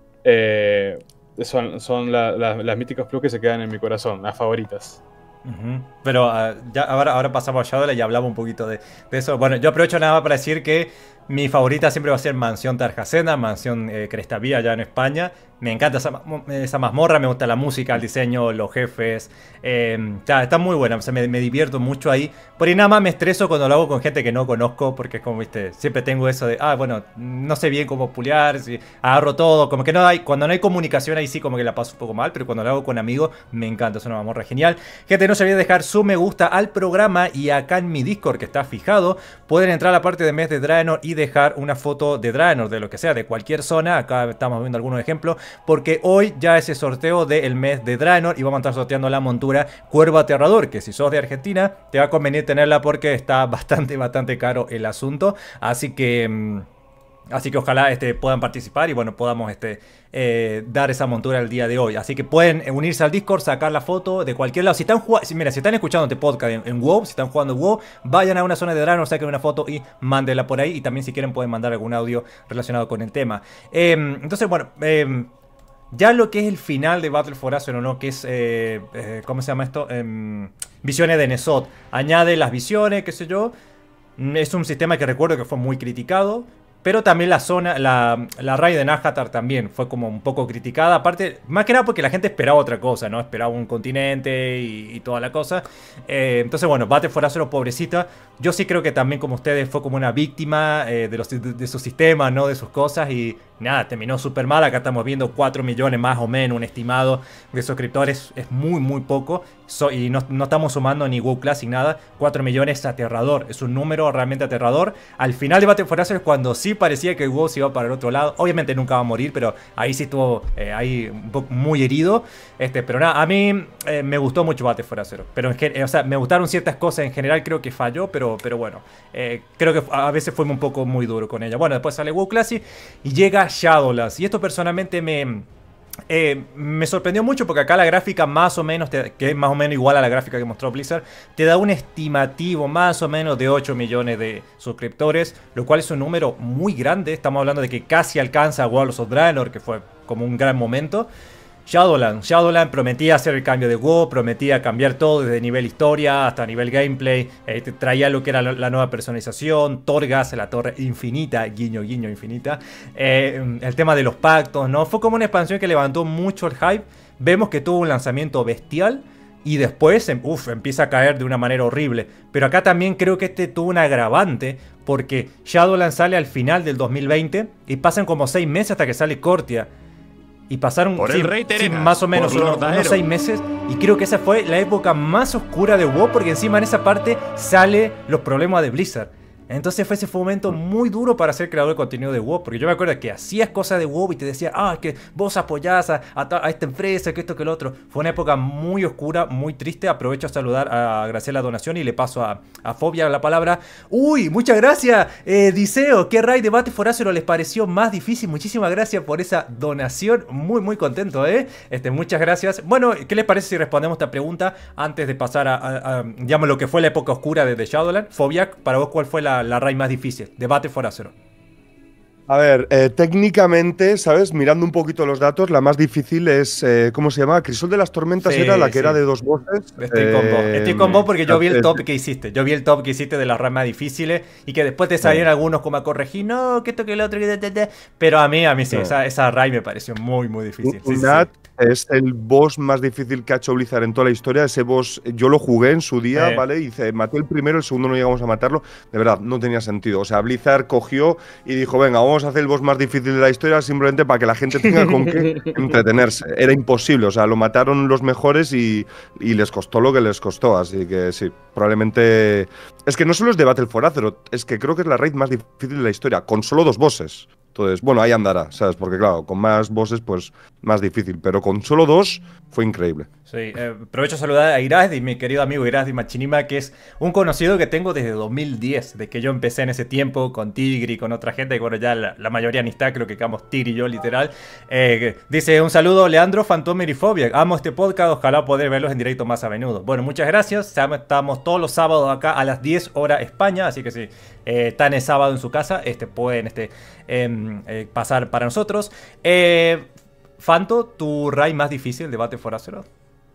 Speaker 3: Son las Míticas Plus que se quedan en mi corazón, las favoritas.
Speaker 1: Pero ya ahora pasamos a Shadowlands y hablamos un poquito de eso. Bueno, yo aprovecho nada más para decir que mi favorita siempre va a ser Mansión Tarjacena, Mansión Crestavía allá en España. Me encanta esa mazmorra, me gusta la música, el diseño, los jefes. Está muy buena, o sea, me divierto mucho ahí. Por ahí nada más me estreso cuando lo hago con gente que no conozco, porque es como, viste, siempre tengo eso de, bueno, no sé bien cómo pulear, si agarro todo, como que cuando no hay comunicación ahí sí como que la paso un poco mal, pero cuando lo hago con amigos me encanta, es una mazmorra genial. Gente, no se olviden dejar su me gusta al programa, y acá en mi Discord que está fijado, pueden entrar a la parte de mes de Draenor y dejar una foto de Draenor, de lo que sea, de cualquier zona. Acá estamos viendo algunos ejemplos, porque hoy ya es el sorteo del mes de Draenor y vamos a estar sorteando la montura Cuervo Aterrador, que si sos de Argentina te va a convenir tenerla porque está bastante caro el asunto, así que ojalá puedan participar y bueno, podamos dar esa montura el día de hoy. Así que pueden unirse al Discord, sacar la foto de cualquier lado. Si están escuchando este podcast en WoW, si están jugando en WoW, vayan a una zona de Draenor, saquen una foto y mándenla por ahí. Y también si quieren pueden mandar algún audio relacionado con el tema. Entonces, bueno, ya lo que es el final de Battle for Azeroth, ¿no? Que es, ¿cómo se llama esto? Visiones de Nesot. Añade las visiones, qué sé yo. Es un sistema que recuerdo que fue muy criticado. Pero también la raid de Nazjatar también fue como un poco criticada. Aparte, más que nada porque la gente esperaba otra cosa, ¿no? Esperaba un continente y toda la cosa. Entonces, bueno, Battle for Azeroth, pobrecita. Yo sí creo que también, como ustedes, fue como una víctima de su sistema, ¿no? De sus cosas. Y nada, terminó súper mal. Acá estamos viendo 4 millones más o menos, un estimado de suscriptores. Es muy, muy poco. Y no estamos sumando ni WoW Classic, nada. 4 millones es aterrador. Es un número realmente aterrador. Al final de Battle for Azeroth, cuando sí parecía que el WoW se iba para el otro lado. Obviamente nunca va a morir, pero ahí sí estuvo ahí un poco muy herido. Pero nada, a mí me gustó mucho Battle for Azeroth. Pero o sea, me gustaron ciertas cosas. En general creo que falló, pero bueno. Creo que a veces fue un poco muy duro con ella. Bueno, después sale WoW Classic y llega Shadowlands. Y esto personalmente me sorprendió mucho porque acá la gráfica más o menos, que es más o menos igual a la gráfica que mostró Blizzard, te da un estimativo más o menos de 8 millones de suscriptores, lo cual es un número muy grande. Estamos hablando de que casi alcanza a Warlords of Draenor, que fue como un gran momento. Shadowlands prometía hacer el cambio de WoW, prometía cambiar todo desde nivel historia hasta nivel gameplay, traía lo que era la nueva personalización, Torghast, la torre infinita, guiño guiño infinita, el tema de los pactos, ¿no? Fue como una expansión que levantó mucho el hype. Vemos que tuvo un lanzamiento bestial y después empieza a caer de una manera horrible. Pero acá también creo que este tuvo un agravante, porque Shadowlands sale al final del 2020 y pasan como 6 meses hasta que sale Cortia. Y pasaron más o menos unos 6 meses. Y creo que esa fue la época más oscura de WoW, porque encima en esa parte sale los problemas de Blizzard. Entonces ese fue un momento muy duro para ser creador de contenido de WoW. Porque yo me acuerdo que hacías cosas de WoW y te decía, es que vos apoyás a esta empresa, que esto, que lo otro. Fue una época muy oscura, muy triste. Aprovecho a saludar a Graciela Donación y le paso a Fobia la palabra. Uy, muchas gracias, Diceo. ¿Qué raid de Battle for Azeroth les pareció más difícil? Muchísimas gracias por esa donación. Muy, muy contento, muchas gracias. Bueno, ¿qué les parece si respondemos esta pregunta antes de pasar a digamos, lo que fue la época oscura de Shadowlands? Fobia, para vos, ¿cuál fue la raid más difícil de Battle for Azeroth?
Speaker 2: A ver, técnicamente, ¿sabes? Mirando un poquito los datos, la más difícil es, ¿cómo se llama? Crisol de las Tormentas, sí, era la que era de 2 voces.
Speaker 1: Estoy con vos porque yo vi el top que hiciste. Yo vi el top que hiciste de las raids más difíciles y que después te salieron algunos como a corregir, no, que esto, que el otro, pero a mí sí, esa raid me pareció muy, muy difícil.
Speaker 2: Es el boss más difícil que ha hecho Blizzard en toda la historia. Ese boss yo lo jugué en su día, ¿vale? Y maté el primero, el segundo no llegamos a matarlo. De verdad, no tenía sentido. O sea, Blizzard cogió y dijo, venga, vamos a hacer el boss más difícil de la historia simplemente para que la gente tenga con qué entretenerse. Era imposible, o sea, lo mataron los mejores y les costó lo que les costó. Así que sí, probablemente… Es que no solo es de Battle for Azeroth, es que creo que es la raid más difícil de la historia, con solo 2 bosses. Entonces, bueno, ahí andará, ¿sabes? Porque claro, con más bosses, pues más difícil. Pero con solo 2 fue increíble.
Speaker 1: Sí, aprovecho a saludar a Irasdi, mi querido amigo Irasdi Machinima, que es un conocido que tengo desde 2010, de que yo empecé en ese tiempo con Tigri y con otra gente, que bueno, ya la mayoría ni está, creo que quedamos Tigri y yo, literal. Dice, un saludo, Leandro, Fantomer y Fobia. Amo este podcast, ojalá poder verlos en directo más a menudo. Bueno, muchas gracias. Estamos todos los sábados acá a las 10 horas España, así que si están el sábado en su casa, pueden pasar para nosotros. Fanto, ¿tu raid más difícil de Battle for Azeroth?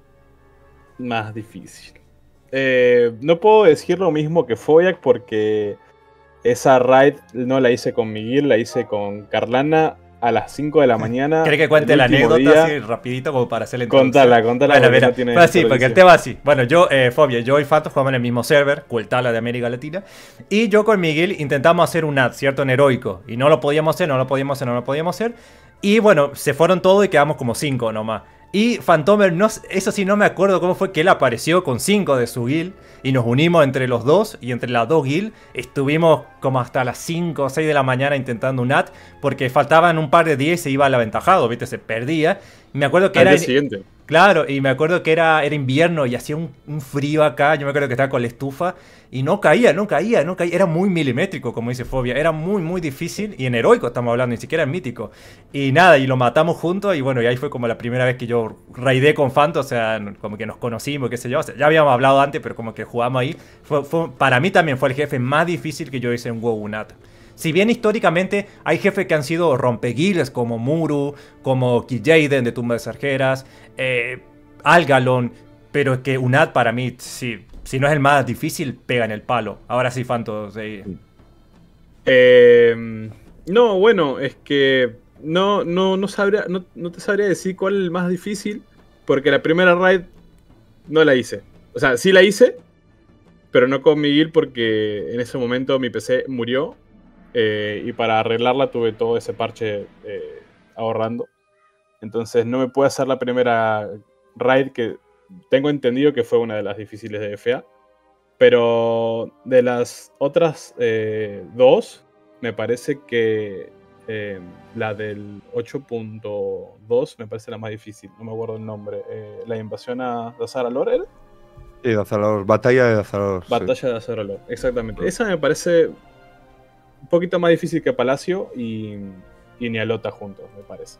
Speaker 3: Más difícil. No puedo decir lo mismo que Foyak porque esa raid no la hice con Miguel, la hice con Carlana a las 5 de la mañana.
Speaker 1: ¿Querés que cuente la anécdota así rapidito como para hacerle
Speaker 3: introducción? Contala.
Speaker 1: Bueno, mira, fue así, porque el tema así. Bueno, yo y Fanto jugamos en el mismo server, Cultala de América Latina, y yo con Miguel intentamos hacer un ad, ¿cierto? En heroico, y no lo podíamos hacer, y bueno, se fueron todos y quedamos como 5 nomás. Y Fantomer, eso sí no me acuerdo cómo fue que él apareció con 5 de su guild y nos unimos entre los dos y entre las 2 guild estuvimos como hasta las 5 o 6 de la mañana intentando un ad porque faltaban un par de días y se iba al aventajado, ¿viste? Se perdía. Y me acuerdo que
Speaker 3: al día siguiente.
Speaker 1: Claro, y me acuerdo que era invierno y hacía un frío acá. Yo me acuerdo que estaba con la estufa y no caía. Era muy milimétrico, como dice Fobia. Era muy, muy difícil. Y en heroico estamos hablando, ni siquiera en mítico. Y nada, y lo matamos juntos. Y bueno, y ahí fue como la primera vez que yo raidé con Fanto. O sea, como que nos conocimos, qué sé yo. O sea, ya habíamos hablado antes, pero como que jugamos ahí. Para mí también fue el jefe más difícil que yo hice en WoW Unat. Si bien históricamente hay jefes que han sido rompeguiles como Muru, como Kil'jaeden de Tumba de Sargeras, Algalon, pero es que Unat para mí, sí, si no es el más difícil, pega en el palo. Ahora sí, Fanto. Sí.
Speaker 3: No, bueno, es que no te sabría decir cuál es el más difícil, porque la primera raid no la hice. O sea, sí la hice, pero no con Miguel porque en ese momento mi PC murió. y para arreglarla tuve todo ese parche ahorrando. Entonces no me pude hacer la primera raid, que tengo entendido que fue una de las difíciles de FA. Pero de las otras dos, me parece que la del 8.2 me parece la más difícil. No me acuerdo el nombre. La invasión a Dazaralor, ¿era?
Speaker 2: Sí, de Azalor, batalla de Azalor.
Speaker 3: Batalla de Dazaralor, exactamente. Esa me parece un poquito más difícil que Palacio y Nialota juntos, me parece.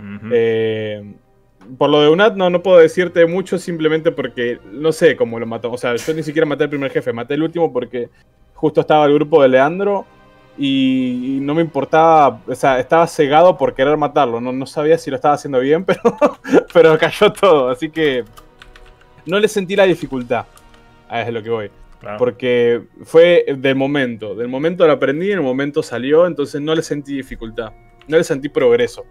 Speaker 3: Por lo de UNAT no puedo decirte mucho, simplemente porque no sé cómo lo mató. O sea, yo ni siquiera maté al primer jefe, maté el último porque justo estaba el grupo de Leandro y no me importaba. O sea, estaba cegado por querer matarlo. No sabía si lo estaba haciendo bien, pero cayó todo. Así que no le sentí la dificultad. Es lo que voy. Claro. Porque fue del momento lo aprendí, en el momento salió, entonces no le sentí dificultad. No le sentí progreso.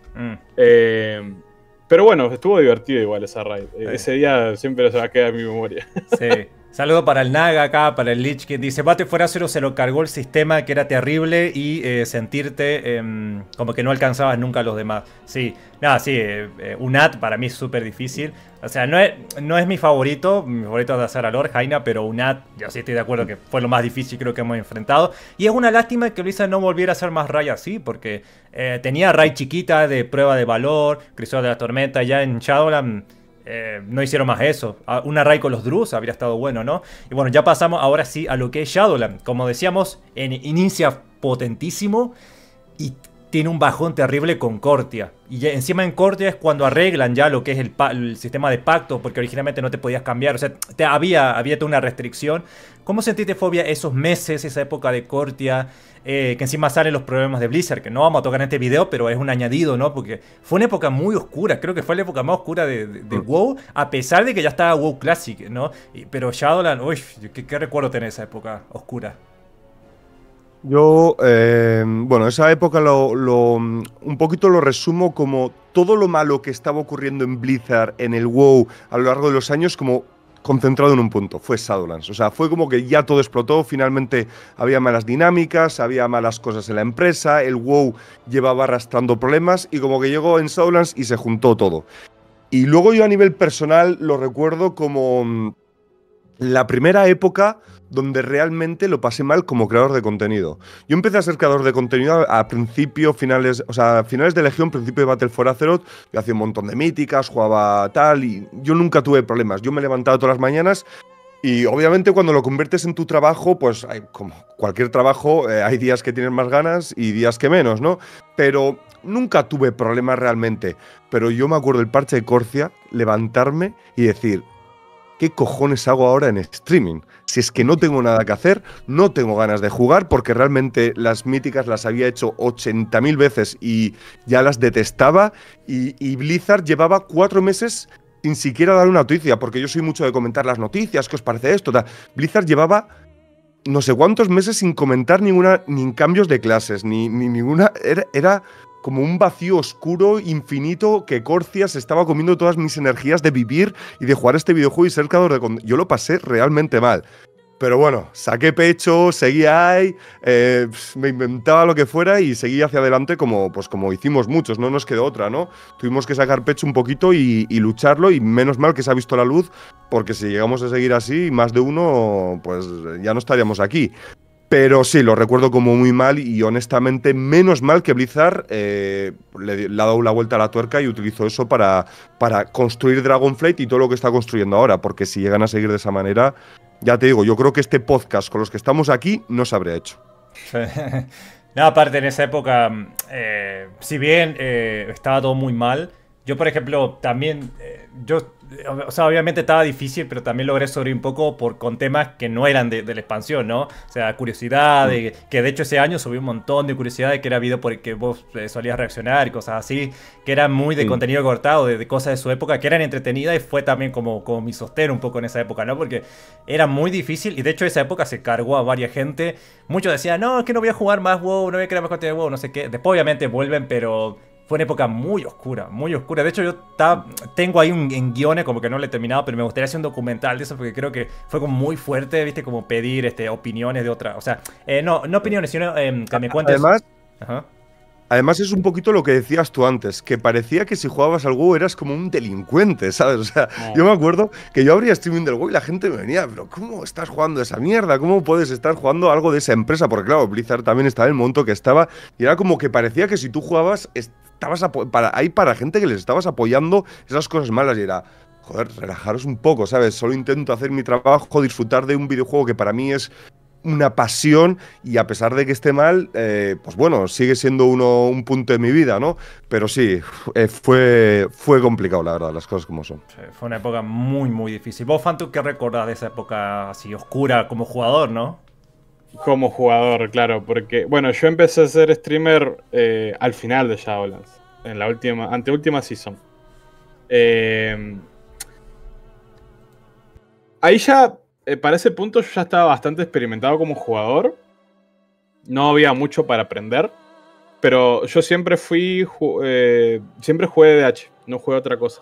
Speaker 3: Pero bueno, estuvo divertido igual esa raid. Ese día siempre se va a quedar en mi memoria.
Speaker 1: Sí. Saludo para el Naga acá, para el Lich, que dice: Bate fuera cero, se lo cargó el sistema, que era terrible, y sentirte como que no alcanzabas nunca a los demás. Sí, nada, sí, UNAT para mí es súper difícil. O sea, no es mi favorito es de Azaralor, Jaina, pero UNAT, yo sí estoy de acuerdo que fue lo más difícil creo que hemos enfrentado. Y es una lástima que Blizzard no volviera a hacer más raid así, porque tenía raid chiquita de prueba de valor, Crisol de la Tormenta, ya en Shadowland. No hicieron más eso. Una raid con los Druze habría estado bueno, ¿no? Y bueno, ya pasamos ahora sí a lo que es Shadowland. Como decíamos, inicia potentísimo y tiene un bajón terrible con Cortia. Y ya, encima en Cortia es cuando arreglan ya lo que es el sistema de pacto, porque originalmente no te podías cambiar. O sea, había toda una restricción. ¿Cómo sentiste, Fobia, esos meses, esa época de Cortia? Que encima salen los problemas de Blizzard, que no vamos a tocar en este video, pero es un añadido, ¿no? Porque fue una época muy oscura, creo que fue la época más oscura de WoW, a pesar de que ya estaba WoW Classic, ¿no? Pero Shadowland, uy, ¿qué recuerdo tener esa época oscura?
Speaker 2: Yo, bueno, esa época un poquito lo resumo como todo lo malo que estaba ocurriendo en Blizzard, en el WoW, a lo largo de los años, como concentrado en un punto, fue Shadowlands. O sea, fue como que ya todo explotó, finalmente había malas dinámicas, había malas cosas en la empresa, el WoW llevaba arrastrando problemas y como que llegó en Shadowlands y se juntó todo. Y luego yo a nivel personal lo recuerdo como la primera época donde realmente lo pasé mal como creador de contenido. Yo empecé a ser creador de contenido a finales de Legión, principio de Battle for Azeroth. Yo hacía un montón de míticas, jugaba tal, y yo nunca tuve problemas. Yo me levantaba todas las mañanas y obviamente cuando lo conviertes en tu trabajo, pues como cualquier trabajo, hay días que tienes más ganas y días que menos, ¿no? Pero nunca tuve problemas realmente. Pero yo me acuerdo del parche de Corcia, levantarme y decir: ¿qué cojones hago ahora en streaming? Si es que no tengo nada que hacer, no tengo ganas de jugar, porque realmente las míticas las había hecho 80.000 veces y ya las detestaba. Y Blizzard llevaba 4 meses sin siquiera dar una noticia, porque yo soy mucho de comentar las noticias, ¿qué os parece esto? Blizzard llevaba no sé cuántos meses sin comentar ni cambios de clases, ni ninguna. Era como un vacío oscuro, infinito, que Corcia se estaba comiendo todas mis energías de vivir y de jugar este videojuego y ser creador de contenido. Yo lo pasé realmente mal. Pero bueno, saqué pecho, seguía ahí, me inventaba lo que fuera y seguía hacia adelante como hicimos muchos, no nos quedó otra, ¿no? Tuvimos que sacar pecho un poquito y lucharlo, y menos mal que se ha visto la luz, porque si llegamos a seguir así, más de uno, pues ya no estaríamos aquí. Pero sí, lo recuerdo como muy mal, y honestamente menos mal que Blizzard le ha dado la vuelta a la tuerca y utilizó eso para construir Dragonflight y todo lo que está construyendo ahora, porque si llegan a seguir de esa manera, ya te digo, yo creo que este podcast con los que estamos aquí no se habría hecho.
Speaker 1: No, aparte en esa época, si bien estaba todo muy mal, yo por ejemplo también, o sea, obviamente estaba difícil, pero también logré sobrevivir un poco con temas que no eran de la expansión, ¿no? O sea, curiosidad, que de hecho ese año subí un montón de curiosidades, que era video por el que vos solías reaccionar y cosas así, que eran muy de contenido cortado, de cosas de su época, que eran entretenidas, y fue también como mi sostén un poco en esa época, ¿no? Porque era muy difícil, y de hecho esa época se cargó a varias gente. Muchos decían: no, es que no voy a jugar más WoW, no voy a crear más contenido de WoW, no sé qué. Después obviamente vuelven, pero fue una época muy oscura, muy oscura. De hecho, yo tengo ahí en guiones como que no lo he terminado, pero me gustaría hacer un documental de eso porque creo que fue como muy fuerte, ¿viste? Como pedir opiniones de otra. O sea, no opiniones, sino que me cuentes.
Speaker 2: Además,
Speaker 1: Ajá.
Speaker 2: Además es un poquito lo que decías tú antes, que parecía que si jugabas al WoW eras como un delincuente, ¿sabes? O sea, yo me acuerdo que yo abría streaming del WoW y la gente me venía, pero ¿cómo estás jugando esa mierda? ¿Cómo puedes estar jugando algo de esa empresa? Porque claro, Blizzard también estaba en el momento que estaba y era como que parecía que si tú jugabas estabas ahí para gente que les estabas apoyando esas cosas malas y era, joder, relajaros un poco, ¿sabes? Solo intento hacer mi trabajo, disfrutar de un videojuego que para mí es una pasión y a pesar de que esté mal, pues bueno, sigue siendo un punto de mi vida, ¿no? Pero sí, fue complicado, la verdad, las cosas como son.
Speaker 1: Sí, fue una época muy, muy difícil. Vos, Fantu, ¿qué recordás de esa época así oscura como jugador, no?
Speaker 3: Como jugador, claro, porque, bueno, yo empecé a ser streamer al final de Shadowlands, en la anteúltima season. Ahí ya, para ese punto, yo ya estaba bastante experimentado como jugador. No había mucho para aprender, pero yo siempre siempre jugué DH, no jugué otra cosa.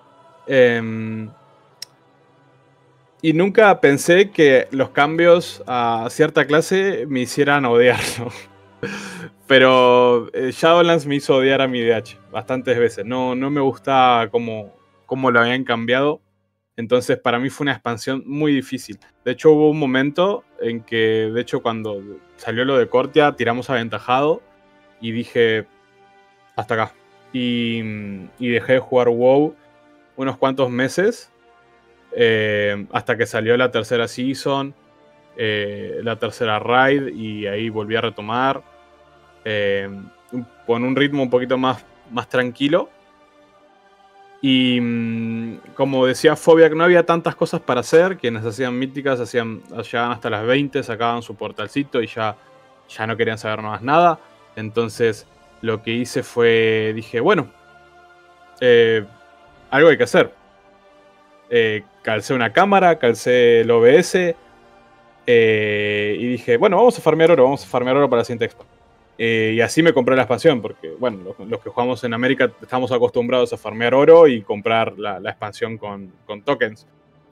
Speaker 3: Y nunca pensé que los cambios a cierta clase me hicieran odiarlo. Pero Shadowlands me hizo odiar a mi DH bastantes veces. No me gustaba cómo lo habían cambiado. Entonces para mí fue una expansión muy difícil. De hecho hubo un momento en que, de hecho cuando salió lo de Cortia, tiramos aventajado. Y dije, hasta acá. Y dejé de jugar WoW unos cuantos meses. Hasta que salió la tercera season, la tercera raid, y ahí volví a retomar con un ritmo un poquito más tranquilo. Y como decía Fobiac, no había tantas cosas para hacer. Quienes hacían míticas llegaban hasta las 20, sacaban su portalcito y ya no querían saber más nada. Entonces lo que hice fue, dije, bueno, algo hay que hacer. Calcé una cámara, calcé el OBS y dije, bueno, vamos a farmear oro para la siguiente expo. Y así me compré la expansión, porque bueno, los que jugamos en América estamos acostumbrados a farmear oro y comprar la expansión con tokens.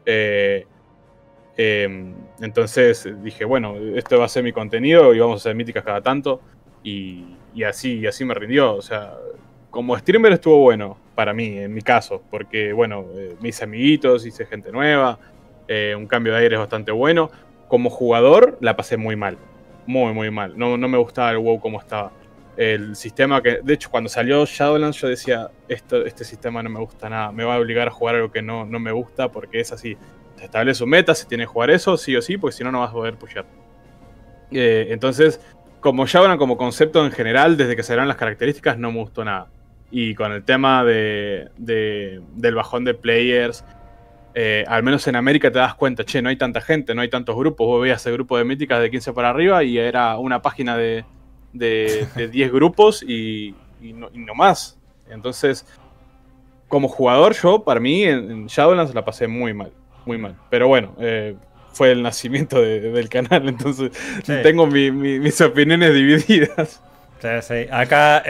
Speaker 3: Entonces dije, bueno, esto va a ser mi contenido y vamos a hacer míticas cada tanto. Y así me rindió. O sea, como streamer estuvo bueno para mí, en mi caso, porque bueno, me hice amiguitos, hice gente nueva, un cambio de aire es bastante bueno. Como jugador la pasé muy mal, muy mal. No me gustaba el WoW como estaba. El sistema que, de hecho, cuando salió Shadowlands yo decía, este sistema no me gusta nada, me va a obligar a jugar algo que no me gusta, porque es así. Se establece un meta, se tiene que jugar eso, sí o sí, porque si no, no vas a poder pushear. Entonces, como Shadowlands como concepto en general, desde que salieron las características, no me gustó nada. Y con el tema del bajón de players, al menos en América te das cuenta, che, no hay tanta gente, no hay tantos grupos. Vos veías el grupo de míticas de 15 para arriba y era una página de 10 grupos y no más. Entonces, como jugador, para mí, en Shadowlands la pasé muy mal. Pero bueno, fue el nacimiento del canal, entonces sí, tengo mis opiniones divididas.
Speaker 1: Sí. Acá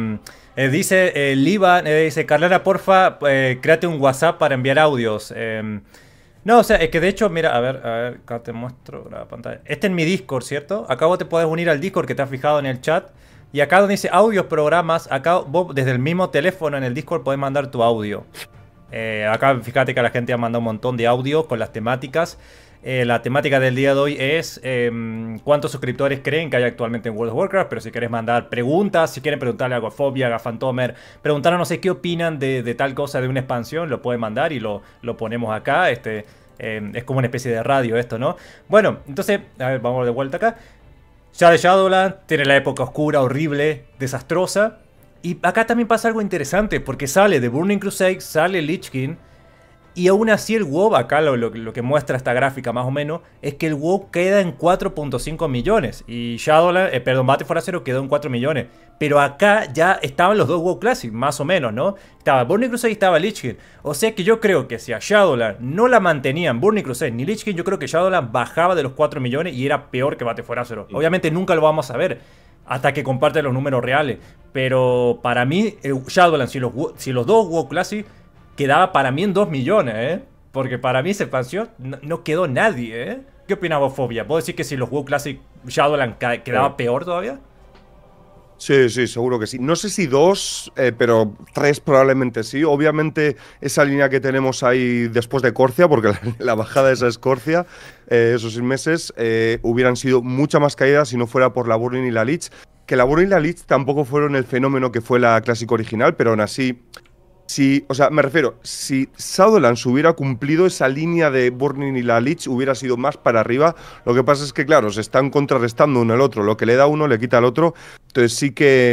Speaker 1: dice Liva, dice, Carlera, porfa, créate un WhatsApp para enviar audios. No, o sea, es que de hecho, mira, a ver, acá te muestro la pantalla. Este es mi Discord, ¿cierto? Acá vos te podés unir al Discord que te has fijado en el chat. Y acá donde dice audios, programas, acá vos desde el mismo teléfono en el Discord podés mandar tu audio. Acá fíjate que la gente ha mandado un montón de audios con las temáticas. La temática del día de hoy es cuántos suscriptores creen que hay actualmente en World of Warcraft. Pero si querés mandar preguntas, si quieren preguntarle algo a Fobia, a Fantomer, preguntarnos no sé qué opinan de tal cosa, de una expansión, lo pueden mandar y lo ponemos acá. Es como una especie de radio esto, ¿no? Bueno, entonces, a ver, vamos de vuelta acá. Ya de Shadowlands tiene la época oscura, horrible, desastrosa. Y acá también pasa algo interesante, porque sale de Burning Crusade, sale Lich King, y aún así el WoW, acá lo que muestra esta gráfica más o menos, es que el WoW queda en 4.5 millones. Y Shadowlands, Battle for Azeroth quedó en 4 millones. Pero acá ya estaban los dos WoW Classic, más o menos, ¿no? Estaba Burning Crusade y estaba Lich King. O sea que yo creo que si a Shadowlands no la mantenían Burning Crusade ni Lich King, yo creo que Shadowlands bajaba de los 4 millones y era peor que Battle for Azeroth. Obviamente nunca lo vamos a ver. hasta que comparte los números reales. Pero para mí, Shadowlands, si los dos WoW Classic, quedaba para mí en 2 millones, ¿eh? Porque para mí esa expansión no quedó nadie, ¿eh? ¿Qué opina vos, Fobia? ¿Vos decís que si los WoW Classic Shadowlands quedaba peor todavía?
Speaker 2: Sí, sí, seguro que sí. No sé si 2, pero 3 probablemente sí. Obviamente esa línea que tenemos ahí después de Corcia, porque la bajada esa es Corcia, esos 6 meses, hubieran sido mucha más caídas si no fuera por la Burning y la Lich. Que la Burning y la Lich tampoco fueron el fenómeno que fue la clásica original, pero aún así… Si, o sea, me refiero, si Shadowlands hubiera cumplido esa línea de Burning y la Lich, hubiera sido más para arriba. Lo que pasa es que, claro, se están contrarrestando uno al otro. Lo que le da uno le quita al otro. Entonces sí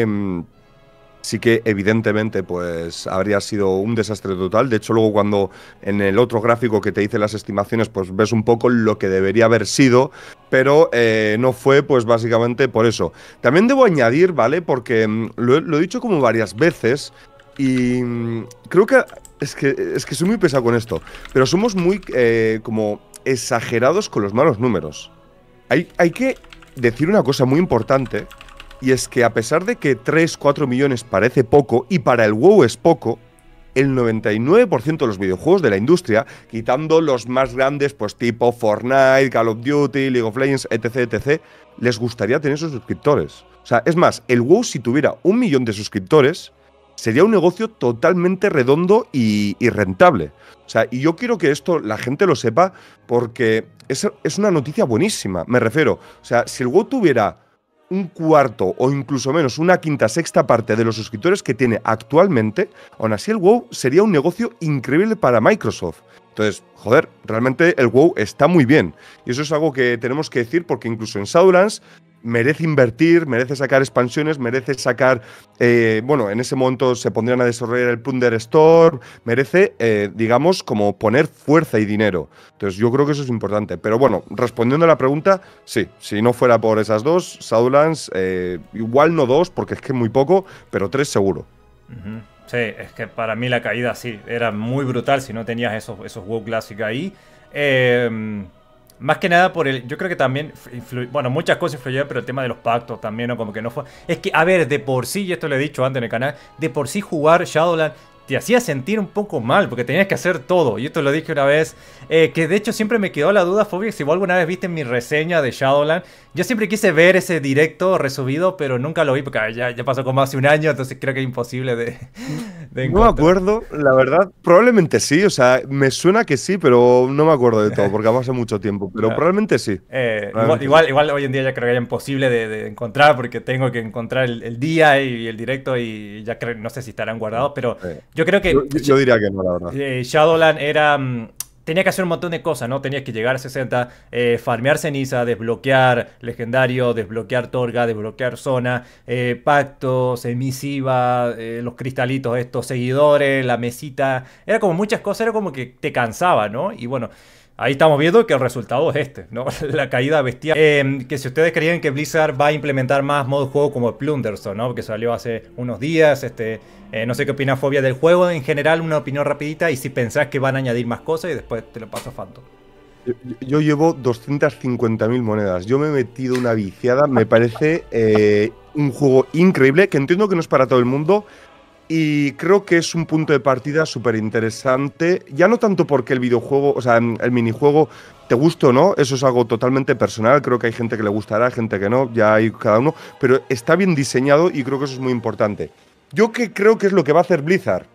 Speaker 2: que evidentemente pues habría sido un desastre total. De hecho, luego cuando en el otro gráfico que te dice las estimaciones, pues ves un poco lo que debería haber sido, pero no fue pues básicamente por eso. También debo añadir, ¿vale? Porque lo he dicho como varias veces y creo que es que soy muy pesado con esto, pero somos muy como exagerados con los malos números. Hay que decir una cosa muy importante. Y es que a pesar de que 3-4 millones parece poco, y para el WoW es poco, el 99% de los videojuegos de la industria, quitando los más grandes, pues tipo Fortnite, Call of Duty, League of Legends, etc., etc., les gustaría tener sus suscriptores. O sea, es más, el WoW si tuviera 1 millón de suscriptores, sería un negocio totalmente redondo y rentable. O sea, y yo quiero que esto la gente lo sepa porque es una noticia buenísima, me refiero. O sea, si el WoW tuviera un cuarto o incluso menos, una quinta, sexta parte de los suscriptores que tiene actualmente, aún así el WoW sería un negocio increíble para Microsoft. Entonces, joder, realmente el WoW está muy bien. Y eso es algo que tenemos que decir porque incluso en Shadowlands merece invertir, merece sacar expansiones, merece sacar… bueno, en ese momento se pondrían a desarrollar el Plunder Store, merece, digamos, como poner fuerza y dinero. Entonces yo creo que eso es importante. Pero bueno, respondiendo a la pregunta, sí, si no fuera por esas dos, Shadowlands, igual no 2, porque es que es muy poco, pero 3 seguro.
Speaker 1: Sí, es que para mí la caída sí, era muy brutal si no tenías esos WoW Classic ahí. Más que nada por el… Yo creo que también… Bueno, muchas cosas influyeron, pero el tema de los pactos también, ¿no? Como que no fue… Es que, a ver, de por sí, y esto lo he dicho antes en el canal, de por sí jugar Shadowlands te hacía sentir un poco mal, porque tenías que hacer todo. Y esto lo dije una vez, que de hecho siempre me quedó la duda, Fobia, si vos alguna vez viste mi reseña de Shadowlands. Yo siempre quise ver ese directo resubido, pero nunca lo vi, porque ya pasó como hace un año, entonces creo que es imposible de encontrar.
Speaker 2: No me acuerdo, la verdad. Probablemente sí, o sea, me suena que sí, pero no me acuerdo de todo, porque hace mucho tiempo. Pero probablemente sí.
Speaker 1: Igual hoy en día ya creo que es imposible de encontrar, porque tengo que encontrar el día y el directo, y ya creo, no sé si estarán guardados, pero… Yo creo que…
Speaker 2: Yo diría que no, la verdad.
Speaker 1: Shadowlands era… tenía que hacer un montón de cosas, ¿no? Tenías que llegar a 60, farmear ceniza, desbloquear legendario, desbloquear torga, desbloquear zona, pactos, emisiva, los cristalitos estos, seguidores, la mesita. Era como muchas cosas, era como que te cansaba, ¿no? Y bueno… Ahí estamos viendo que el resultado es este, ¿no? La caída bestial. Que si ustedes creían que Blizzard va a implementar más modo de juego como el Plunderstone, ¿no? Que salió hace unos días. No sé qué opina Fobia del juego en general, una opinión rapidita. Y si pensás que van a añadir más cosas, y después te lo paso a Phantom.
Speaker 2: Yo llevo 250.000 monedas. Yo me he metido una viciada. Me parece un juego increíble, que entiendo que no es para todo el mundo. Y creo que es un punto de partida súper interesante. Ya no tanto porque el videojuego, o sea, el minijuego te guste o no, eso es algo totalmente personal. Creo que hay gente que le gustará, gente que no, ya hay cada uno. Pero está bien diseñado y creo que eso es muy importante. Yo que creo que es lo que va a hacer Blizzard.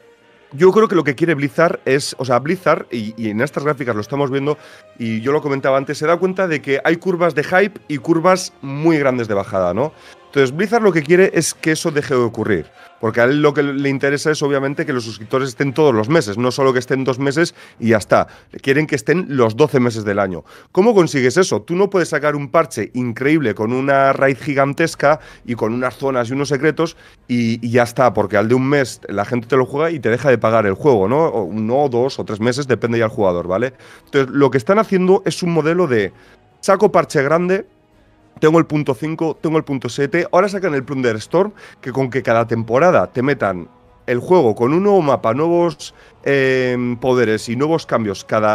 Speaker 2: Yo creo que lo que quiere Blizzard es, o sea, Blizzard, y en estas gráficas lo estamos viendo, y yo lo comentaba antes, se da cuenta de que hay curvas de hype y curvas muy grandes de bajada, ¿no? Entonces, Blizzard lo que quiere es que eso deje de ocurrir. Porque a él lo que le interesa es, obviamente, que los suscriptores estén todos los meses, no solo que estén 2 meses y ya está. Quieren que estén los 12 meses del año. ¿Cómo consigues eso? Tú no puedes sacar un parche increíble con una raid gigantesca y con unas zonas y unos secretos y ya está, porque al de un mes la gente te lo juega y te deja de pagar el juego, ¿no? O 1, 2 o 3 meses, depende ya del jugador, ¿vale? Entonces, lo que están haciendo es un modelo de saco parche grande. Tengo el punto 5, tengo el punto 7. Ahora sacan el Plunder Storm, que con que cada temporada te metan el juego con un nuevo mapa, nuevos poderes y nuevos cambios cada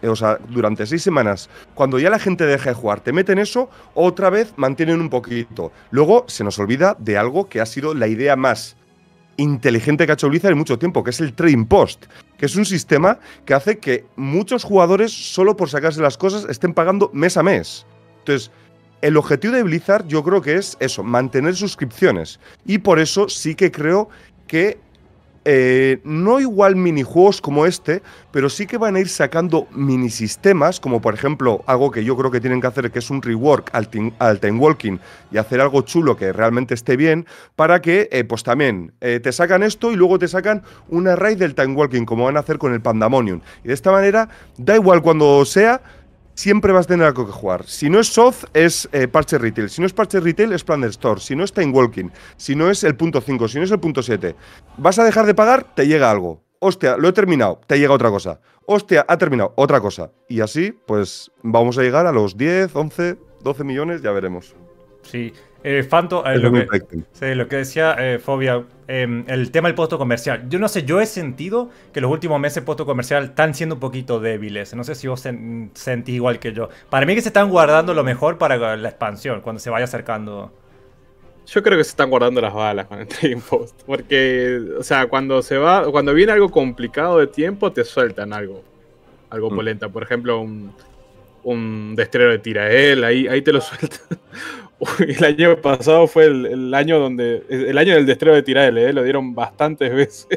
Speaker 2: o sea, durante 6 semanas, cuando ya la gente deja de jugar, te meten eso, otra vez mantienen un poquito. Luego se nos olvida de algo que ha sido la idea más inteligente que ha hecho Blizzard en mucho tiempo, que es el Trading Post, que es un sistema que hace que muchos jugadores, solo por sacarse las cosas, estén pagando mes a mes. Entonces, el objetivo de Blizzard yo creo que es eso, mantener suscripciones. Y por eso sí que creo que no igual minijuegos como este, pero sí que van a ir sacando minisistemas, como por ejemplo algo que yo creo que tienen que hacer, que es un rework al time walking y hacer algo chulo que realmente esté bien, para que pues también te sacan esto y luego te sacan una raid del time walking, como van a hacer con el Pandemonium. Y de esta manera, da igual cuando sea, siempre vas a tener algo que jugar. Si no es Soth, es Parche Retail. Si no es Parche Retail, es Planet Store. Si no es Time Walking. Si no es el punto 5. Si no es el punto 7. Vas a dejar de pagar, te llega algo. Hostia, lo he terminado, te llega otra cosa. Hostia, ha terminado, otra cosa. Y así, pues, vamos a llegar a los 10, 11, 12 millones, ya veremos.
Speaker 1: Sí. Fanto, lo que decía Fobia, el tema del puesto comercial. Yo no sé, yo he sentido que los últimos meses puesto comercial están siendo un poquito débiles. No sé si vos sentís igual que yo. Para mí que se están guardando lo mejor para la expansión, cuando se vaya acercando.
Speaker 3: Yo creo que se están guardando las balas con el Trading Post. Porque, o sea, cuando viene algo complicado de tiempo, te sueltan algo polenta. Por ejemplo, un destrero de Tirael, ahí te lo sueltan. El año pasado fue el año del destrero de Tirael, lo dieron bastantes veces.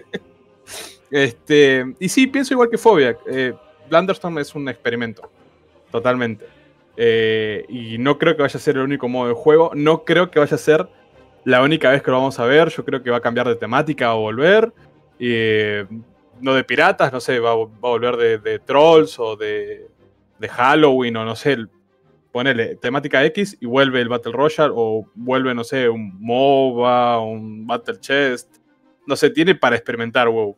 Speaker 3: Y sí, pienso igual que Fobia. Blunderstorm es un experimento, totalmente. Y no creo que vaya a ser el único modo de juego. No creo que vaya a ser la única vez que lo vamos a ver. Yo creo que va a cambiar de temática o volver. No de piratas, no sé, va a volver de trolls o de Halloween o no sé. Ponele temática X y vuelve el Battle Royale o vuelve, no sé, un MOBA, un Battle Chest. No sé, tiene para experimentar WoW.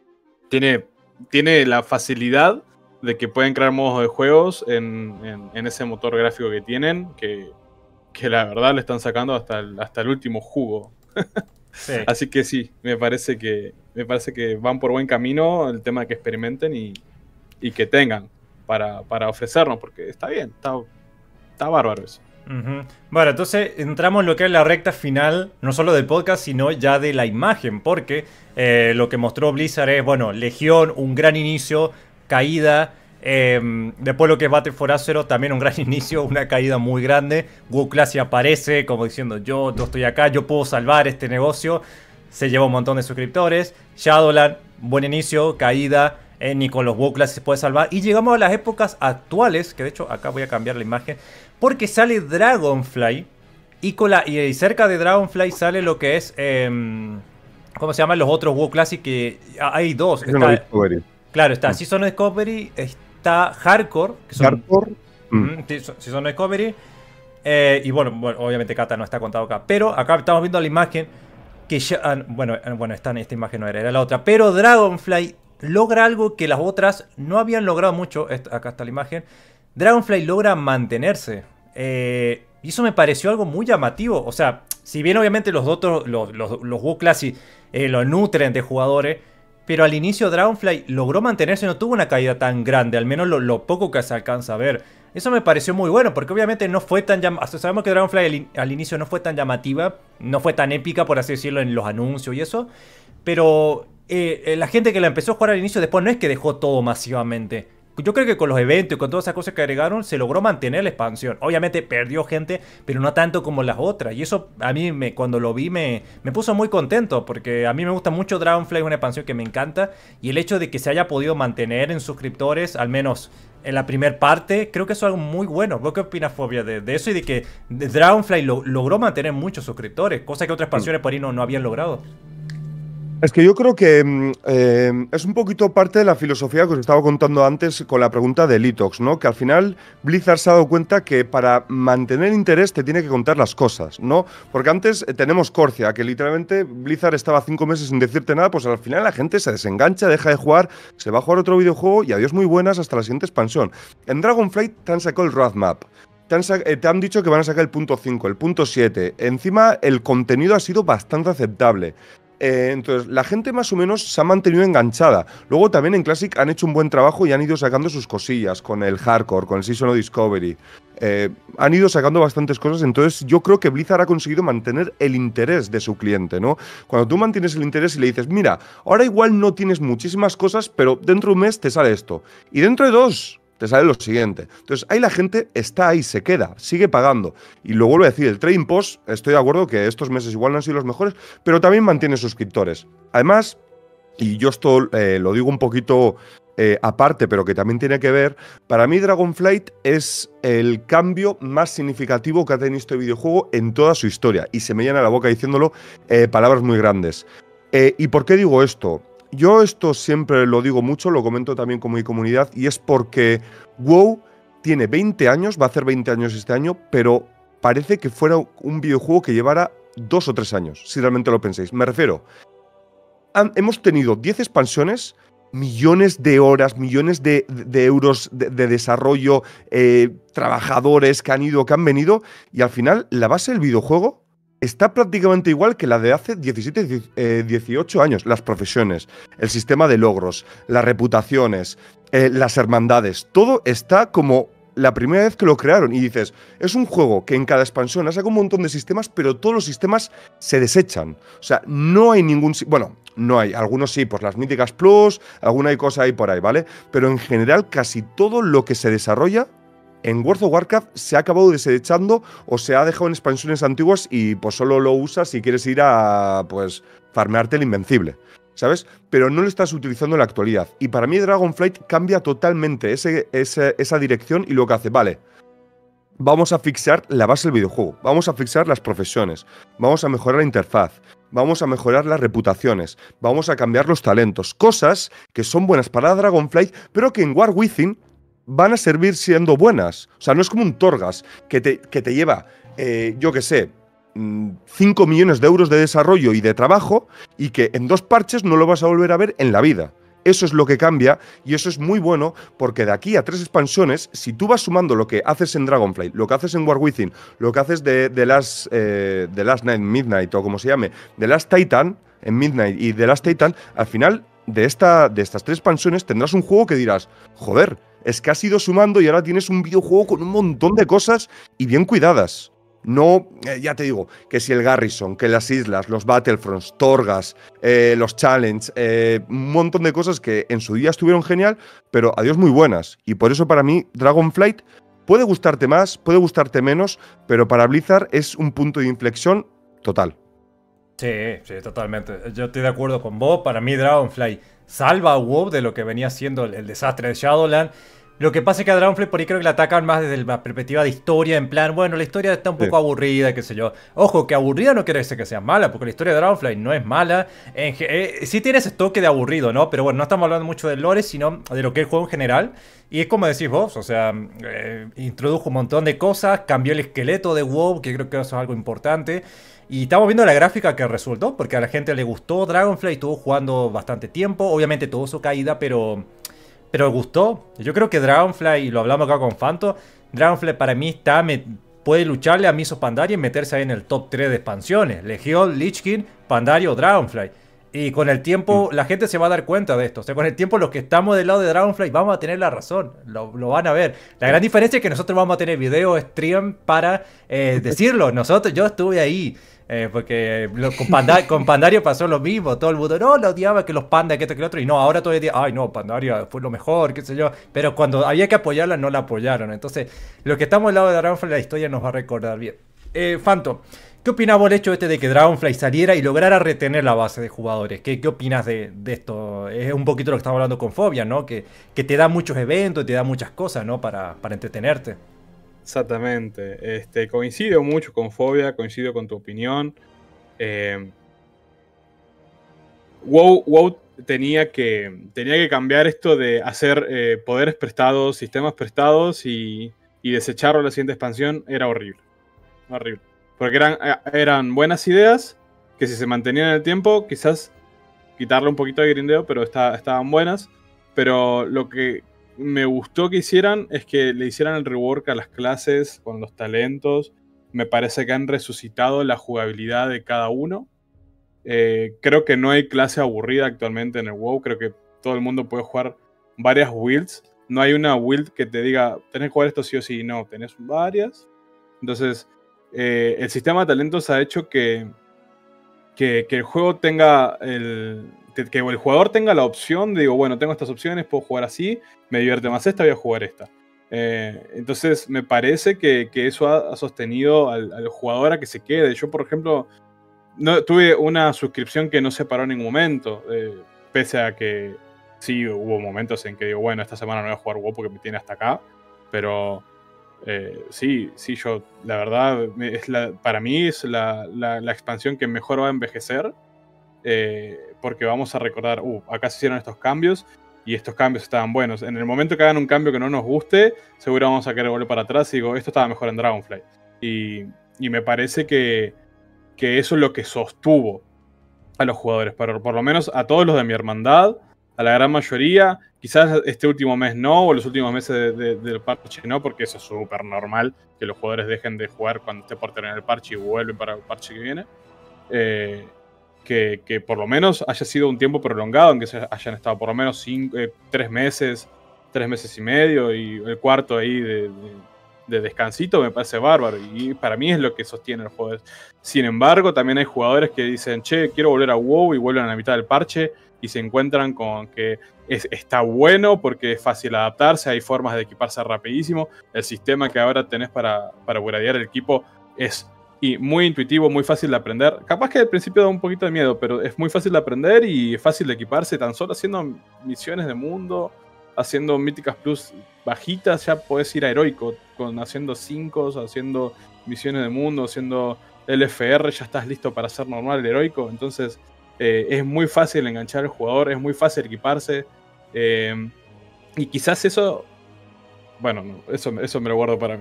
Speaker 3: Tiene la facilidad de que pueden crear modos de juegos en ese motor gráfico que tienen, que la verdad le están sacando hasta el último jugo. Sí. Así que sí, me parece que van por buen camino el tema de que experimenten y que tengan para ofrecernos, porque está bien, está bárbaro eso.
Speaker 1: Bueno, entonces entramos en lo que es la recta final, no solo del podcast, sino ya de la imagen, porque lo que mostró Blizzard es, bueno, Legión, un gran inicio, caída, después lo que es Battle for Azeroth, también un gran inicio, una caída muy grande, WoW Classic aparece como diciendo, yo estoy acá, yo puedo salvar este negocio, se lleva un montón de suscriptores, Shadowland, buen inicio, caída, ni con los WoW Classic se puede salvar. Y llegamos a las épocas actuales, que de hecho acá voy a cambiar la imagen, porque sale Dragonfly y cerca de Dragonfly sale lo que es, ¿cómo se llaman los otros WoW Classic? Que hay dos.
Speaker 2: Discovery.
Speaker 1: Claro, está Season of Discovery, está Hardcore, que son Season of Discovery, y bueno, obviamente Kata no está contado acá, pero acá estamos viendo la imagen que ya, bueno, esta imagen no era la otra, pero Dragonfly logra algo que las otras no habían logrado mucho. Acá está la imagen. Dragonfly logra mantenerse. Y eso me pareció algo muy llamativo. O sea, si bien obviamente los otros, los WoW Classic lo nutren de jugadores, pero al inicio Dragonfly logró mantenerse, no tuvo una caída tan grande, al menos lo poco que se alcanza a ver. Eso me pareció muy bueno, porque obviamente no fue tan sabemos que Dragonfly al inicio no fue tan llamativa, no fue tan épica, por así decirlo, en los anuncios y eso, pero la gente que la empezó a jugar al inicio después no es que dejó todo masivamente. Yo creo que con los eventos y con todas esas cosas que agregaron se logró mantener la expansión. Obviamente perdió gente, pero no tanto como las otras. Y eso a mí cuando lo vi me puso muy contento, porque a mí me gusta mucho Dragonfly, es una expansión que me encanta. Y el hecho de que se haya podido mantener en suscriptores, al menos en la primera parte, creo que eso es algo muy bueno. ¿Vos qué opinas, Fobia, de eso y de que Dragonfly logró mantener muchos suscriptores? Cosa que otras expansiones por ahí no habían logrado.
Speaker 2: Es que yo creo que es un poquito parte de la filosofía que os estaba contando antes con la pregunta de Litox, ¿no? Que al final Blizzard se ha dado cuenta que para mantener interés te tiene que contar las cosas, ¿no? Porque antes tenemos Corcia, que literalmente Blizzard estaba 5 meses sin decirte nada, pues al final la gente se desengancha, deja de jugar, se va a jugar otro videojuego y adiós muy buenas hasta la siguiente expansión. En Dragonflight te han sacado el roadmap. Te han dicho que van a sacar el punto 5, el punto 7. Encima el contenido ha sido bastante aceptable. Entonces, la gente más o menos se ha mantenido enganchada. Luego también en Classic han hecho un buen trabajo y han ido sacando sus cosillas con el Hardcore, con el Season of Discovery. Han ido sacando bastantes cosas, entonces yo creo que Blizzard ha conseguido mantener el interés de su cliente, ¿no? Cuando tú mantienes el interés y le dices, mira, ahora igual no tienes muchísimas cosas, pero dentro de un mes te sale esto. Y dentro de 2 te sale lo siguiente. Entonces ahí la gente está ahí, se queda, sigue pagando. Y lo vuelvo a decir, el Trading Post, estoy de acuerdo que estos meses igual no han sido los mejores, pero también mantiene suscriptores. Además, y yo esto lo digo un poquito aparte, pero que también tiene que ver, para mí Dragonflight es el cambio más significativo que ha tenido este videojuego en toda su historia. Y se me llena la boca diciéndolo, palabras muy grandes. ¿Y por qué digo esto? Yo esto siempre lo digo mucho, lo comento también con mi comunidad, y es porque WoW tiene 20 años, va a hacer 20 años este año, pero parece que fuera un videojuego que llevara 2 o 3 años, si realmente lo pensáis. Me refiero, hemos tenido 10 expansiones, millones de horas, millones de euros de desarrollo, trabajadores que han ido, que han venido, y al final la base del videojuego está prácticamente igual que la de hace 17, 18 años. Las profesiones, el sistema de logros, las reputaciones, las hermandades, todo está como la primera vez que lo crearon. Y dices, es un juego que en cada expansión ha sacado un montón de sistemas, pero todos los sistemas se desechan. O sea, no hay ningún... Bueno, no hay. Algunos sí, pues las míticas plus, alguna cosa hay por ahí, ¿vale? Pero en general casi todo lo que se desarrolla en World of Warcraft se ha acabado desechando o se ha dejado en expansiones antiguas y pues solo lo usas si quieres ir a, pues, farmearte el Invencible, ¿sabes? Pero no lo estás utilizando en la actualidad. Y para mí Dragonflight cambia totalmente esa dirección y lo que hace, vale, vamos a fixar la base del videojuego, vamos a fixar las profesiones, vamos a mejorar la interfaz, vamos a mejorar las reputaciones, vamos a cambiar los talentos, cosas que son buenas para Dragonflight, pero que en War Within van a servir siendo buenas. O sea, no es como un Torghast que te lleva, yo qué sé, 5 millones de euros de desarrollo y de trabajo y que en 2 parches no lo vas a volver a ver en la vida. Eso es lo que cambia y eso es muy bueno porque de aquí a 3 expansiones, si tú vas sumando lo que haces en Dragonflight, lo que haces en War Within, lo que haces de Last Night, Midnight o como se llame, de Last Titan, en Midnight y de Last Titan, al final de estas 3 expansiones tendrás un juego que dirás, joder, es que has ido sumando y ahora tienes un videojuego con un montón de cosas y bien cuidadas. No, ya te digo, que si el Garrison, que las islas, los Battlefronts, Torghast, los Challenge, un montón de cosas que en su día estuvieron genial, pero adiós muy buenas. Y por eso para mí Dragonflight puede gustarte más, puede gustarte menos, pero para Blizzard es un punto de inflexión total.
Speaker 1: Sí, sí, totalmente. Yo estoy de acuerdo con vos. Para mí Dragonflight salva a WoW de lo que venía siendo el desastre de Shadowland. Lo que pasa es que a Dragonflight por ahí creo que la atacan más desde la perspectiva de historia, en plan, bueno, la historia está un poco aburrida, qué sé yo. Ojo, que aburrida no quiere decir que sea mala, porque la historia de Dragonflight no es mala. Sí tiene ese toque de aburrido, ¿no? Pero bueno, no estamos hablando mucho del lore, sino de lo que es el juego en general. Y es como decís vos, o sea, introdujo un montón de cosas, cambió el esqueleto de WoW, que creo que eso es algo importante. Y estamos viendo la gráfica que resultó, porque a la gente le gustó Dragonflight, estuvo jugando bastante tiempo, obviamente tuvo su caída, pero gustó. Yo creo que Dragonflight, y lo hablamos acá con Fanto, Dragonflight para mí puede lucharle a Mists of Pandaria y meterse ahí en el top 3 de expansiones. Legión, Lich King, Pandaria o Dragonflight. Y con el tiempo la gente se va a dar cuenta de esto. O sea, con el tiempo los que estamos del lado de Dragonflight vamos a tener la razón. Lo van a ver. La gran diferencia es que nosotros vamos a tener video, stream para decirlo. Yo estuve ahí. Porque con Pandaria pasó lo mismo. Todo el mundo, no, lo odiaba que los pandas, que esto, que lo otro. Y no, ahora todo el día, ay no, Pandaria fue lo mejor, qué sé yo. Pero cuando había que apoyarla, no la apoyaron. Entonces, los que estamos del lado de Dragonflight, la historia nos va a recordar bien. Fanto, ¿qué opinas vos del hecho de que Dragonflight saliera y lograra retener la base de jugadores? ¿Qué opinas de esto? Es un poquito lo que estamos hablando con Fobia, ¿no? Que te da muchos eventos, te da muchas cosas, ¿no? Para entretenerte.
Speaker 3: Exactamente. Coincido mucho con Fobia, coincido con tu opinión. WoW tenía que cambiar esto de hacer poderes prestados, sistemas prestados y desecharlo a la siguiente expansión. Era horrible. Horrible. Porque eran buenas ideas que si se mantenían en el tiempo, quizás quitarle un poquito de grindeo, pero estaban buenas. Pero lo que me gustó que hicieran es que le hicieran el rework a las clases con los talentos. Me parece que han resucitado la jugabilidad de cada uno. Creo que no hay clase aburrida actualmente en el WoW. Creo que todo el mundo puede jugar varias builds. No hay una build que te diga, tenés que jugar esto sí o sí. No, tenés varias. Entonces, el sistema de talentos ha hecho que el juego tenga que el jugador tenga la opción de, digo, bueno, tengo estas opciones, puedo jugar así, me divierte más esta, voy a jugar esta. Entonces me parece que eso ha sostenido al jugador a que se quede. Yo, por ejemplo, no, tuve una suscripción que no se paró en ningún momento, pese a que sí hubo momentos en que digo, bueno, esta semana no voy a jugar WoW porque me tiene hasta acá, pero sí, yo, la verdad, para mí es la expansión que mejor va a envejecer, porque vamos a recordar, acá se hicieron estos cambios y estos cambios estaban buenos. En el momento que hagan un cambio que no nos guste, seguro vamos a querer volver para atrás y digo, esto estaba mejor en Dragonflight. Y me parece que eso es lo que sostuvo a los jugadores, pero por lo menos a todos los de mi hermandad, a la gran mayoría. Quizás este último mes no, o los últimos meses del parche no, porque eso es súper normal, que los jugadores dejen de jugar cuando esté por terminar el parche y vuelven para el parche que viene. Que por lo menos haya sido un tiempo prolongado, en que se hayan estado por lo menos 3 meses y medio, y el cuarto ahí de descansito me parece bárbaro, y para mí es lo que sostiene el juego. Sin embargo, también hay jugadores que dicen, che, quiero volver a WoW, y vuelven a la mitad del parche y se encuentran con que está bueno porque es fácil adaptarse, hay formas de equiparse rapidísimo, el sistema que ahora tenés para upgradear el equipo es muy intuitivo, muy fácil de aprender. Capaz que al principio da un poquito de miedo, pero es muy fácil de aprender y fácil de equiparse, tan solo haciendo misiones de mundo, haciendo Míticas Plus bajitas, ya podés ir a heroico, haciendo 5, haciendo misiones de mundo, haciendo LFR, ya estás listo para hacer normal el heroico. Entonces es muy fácil enganchar al jugador, es muy fácil equiparse, y quizás eso, bueno, no, eso me lo guardo para mí.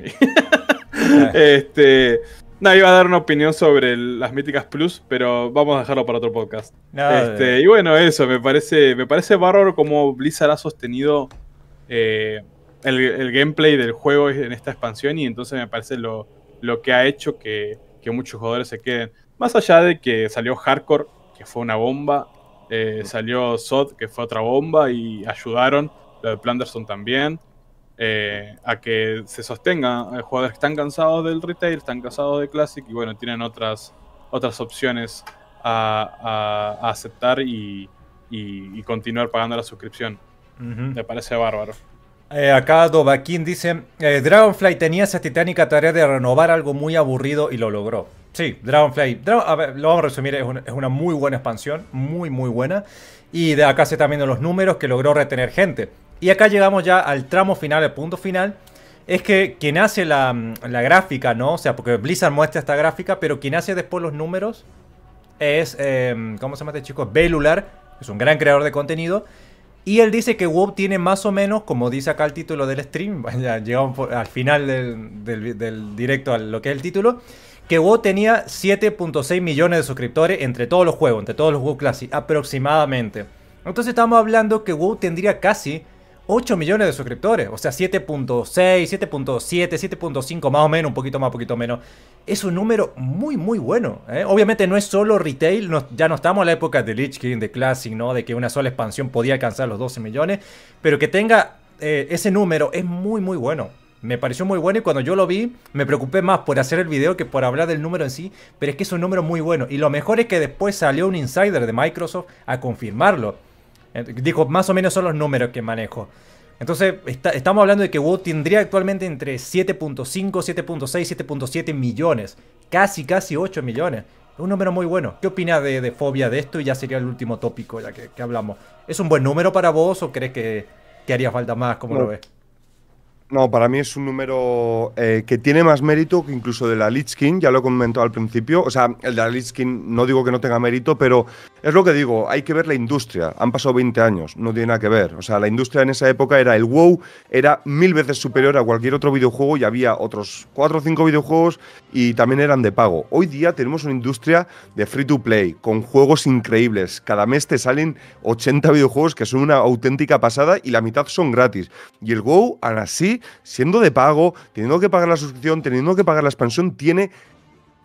Speaker 3: No, iba a dar una opinión sobre las Míticas Plus, pero vamos a dejarlo para otro podcast. Y bueno, eso, me parece bárbaro cómo Blizzard ha sostenido el gameplay del juego en esta expansión, y entonces me parece lo que ha hecho que muchos jugadores se queden. Más allá de que salió Hardcore, que fue una bomba, salió SOD, que fue otra bomba, y ayudaron, lo de Plunderson también, a que se sostenga. Hay jugadores que están cansados del retail, están cansados de Classic, y bueno, tienen otras opciones a aceptar y continuar pagando la suscripción. Me parece bárbaro.
Speaker 1: Acá Dovakin dice, Dragonfly tenía esa titánica tarea de renovar algo muy aburrido y lo logró. Sí, Dragonfly, a ver, lo vamos a resumir, es una muy buena expansión, muy buena. Y de acá se están viendo los números que logró retener gente. Y acá llegamos ya al tramo final, al punto final. Es que quien hace la gráfica, ¿no? O sea, porque Blizzard muestra esta gráfica, pero quien hace después los números es, ¿cómo se llama este chico? Belular, es un gran creador de contenido. Y él dice que WoW tiene más o menos, como dice acá el título del stream, ya llegamos al final del directo a lo que es el título, que WoW tenía 7.6 millones de suscriptores entre todos los juegos, entre todos los WoW Classic, aproximadamente. Entonces estamos hablando que WoW tendría casi 8 millones de suscriptores, o sea 7.6, 7.7, 7.5 más o menos, un poquito más, un poquito menos. Es un número muy bueno, ¿eh? Obviamente no es solo retail, ya no estamos en la época de Lich King, de Classic, ¿no? De que una sola expansión podía alcanzar los 12 millones, pero que tenga ese número es muy bueno. Me pareció muy bueno, y cuando yo lo vi me preocupé más por hacer el video que por hablar del número en sí, pero es que es un número muy bueno. Y lo mejor es que después salió un insider de Microsoft a confirmarlo. Dijo, más o menos son los números que manejo. Entonces, estamos hablando de que WoW tendría actualmente entre 7.5, 7.6, 7.7 millones. Casi 8 millones. Es un número muy bueno. ¿Qué opinas de Fobia de esto? Y ya sería el último tópico ya que hablamos. ¿Es un buen número para vos o crees que haría falta más? ¿Cómo lo ves?
Speaker 2: No, para mí es un número que tiene más mérito que incluso de la Lich King, ya lo he comentado al principio. O sea, el de la Lich King no digo que no tenga mérito, pero es lo que digo, hay que ver la industria. Han pasado 20 años, no tiene nada que ver. O sea, la industria en esa época era el WoW, era 1000 veces superior a cualquier otro videojuego, y había otros 4 o 5 videojuegos y también eran de pago. Hoy día tenemos una industria de free to play, con juegos increíbles. Cada mes te salen 80 videojuegos que son una auténtica pasada y la mitad son gratis. Y el WoW, aún así, siendo de pago, teniendo que pagar la suscripción, teniendo que pagar la expansión, tiene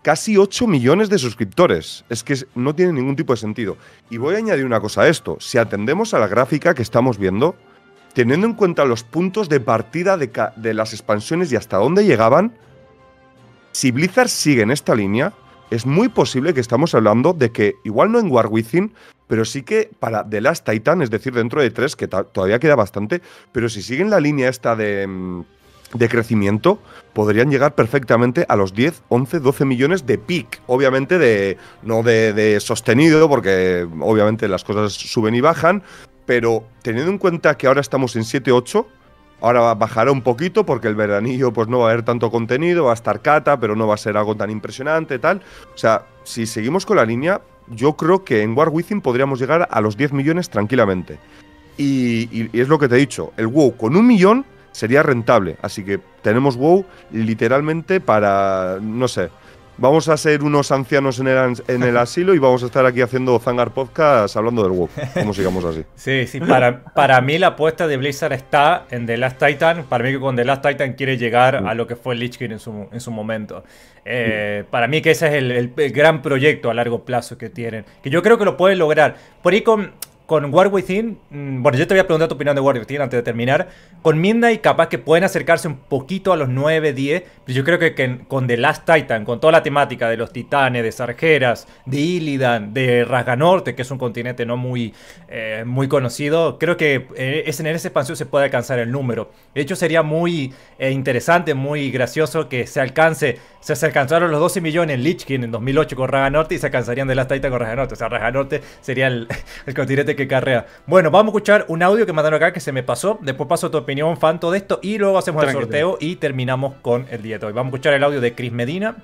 Speaker 2: casi 8 millones de suscriptores. Es que no tiene ningún tipo de sentido. Y voy a añadir una cosa a esto. Si atendemos a la gráfica que estamos viendo, teniendo en cuenta los puntos de partida de las expansiones y hasta dónde llegaban, si Blizzard sigue en esta línea, es muy posible que estamos hablando de que, igual no en War Within, pero sí que para The Last Titan, es decir, dentro de 3, que todavía queda bastante, pero si siguen la línea esta de crecimiento, podrían llegar perfectamente a los 10, 11, 12 millones de peak. Obviamente no de sostenido, porque obviamente las cosas suben y bajan, pero teniendo en cuenta que ahora estamos en 7, 8, ahora bajará un poquito porque el veranillo pues no va a haber tanto contenido, va a estar cata, pero no va a ser algo tan impresionante, tal. O sea, si seguimos con la línea, yo creo que en War Within podríamos llegar a los 10 millones tranquilamente. Y es lo que te he dicho, el WoW con 1 millón sería rentable. Así que tenemos WoW literalmente para, no sé, vamos a ser unos ancianos en el asilo y vamos a estar aquí haciendo Zangar Podcast hablando del WoW, como sigamos así.
Speaker 1: Sí, para mí la apuesta de Blizzard está en The Last Titan. Para mí que con The Last Titan quiere llegar a lo que fue Lich King en su momento. Para mí que ese es el gran proyecto a largo plazo que tienen. Que yo creo que lo pueden lograr. Por ahí con War Within, bueno, yo te voy a preguntar tu opinión de War Within antes de terminar. Con Midnight capaz que pueden acercarse un poquito a los 9, 10, pero yo creo que con The Last Titan, con toda la temática de los titanes, de Sargeras, de Illidan, de Raganorte, que es un continente no muy conocido, creo que en esa expansión se puede alcanzar el número. De hecho sería muy interesante, muy gracioso que se alcanzaron los 12 millones en Lich King en 2008 con Raganorte y se alcanzarían The Last Titan con Raganorte. O sea, Raganorte sería el continente que carrea. Bueno, vamos a escuchar un audio que mandaron acá que se me pasó. Después paso tu opinión, Fanto, de esto. Y luego hacemos el sorteo y terminamos con el día de hoy. Vamos a escuchar el audio de Chris Medina.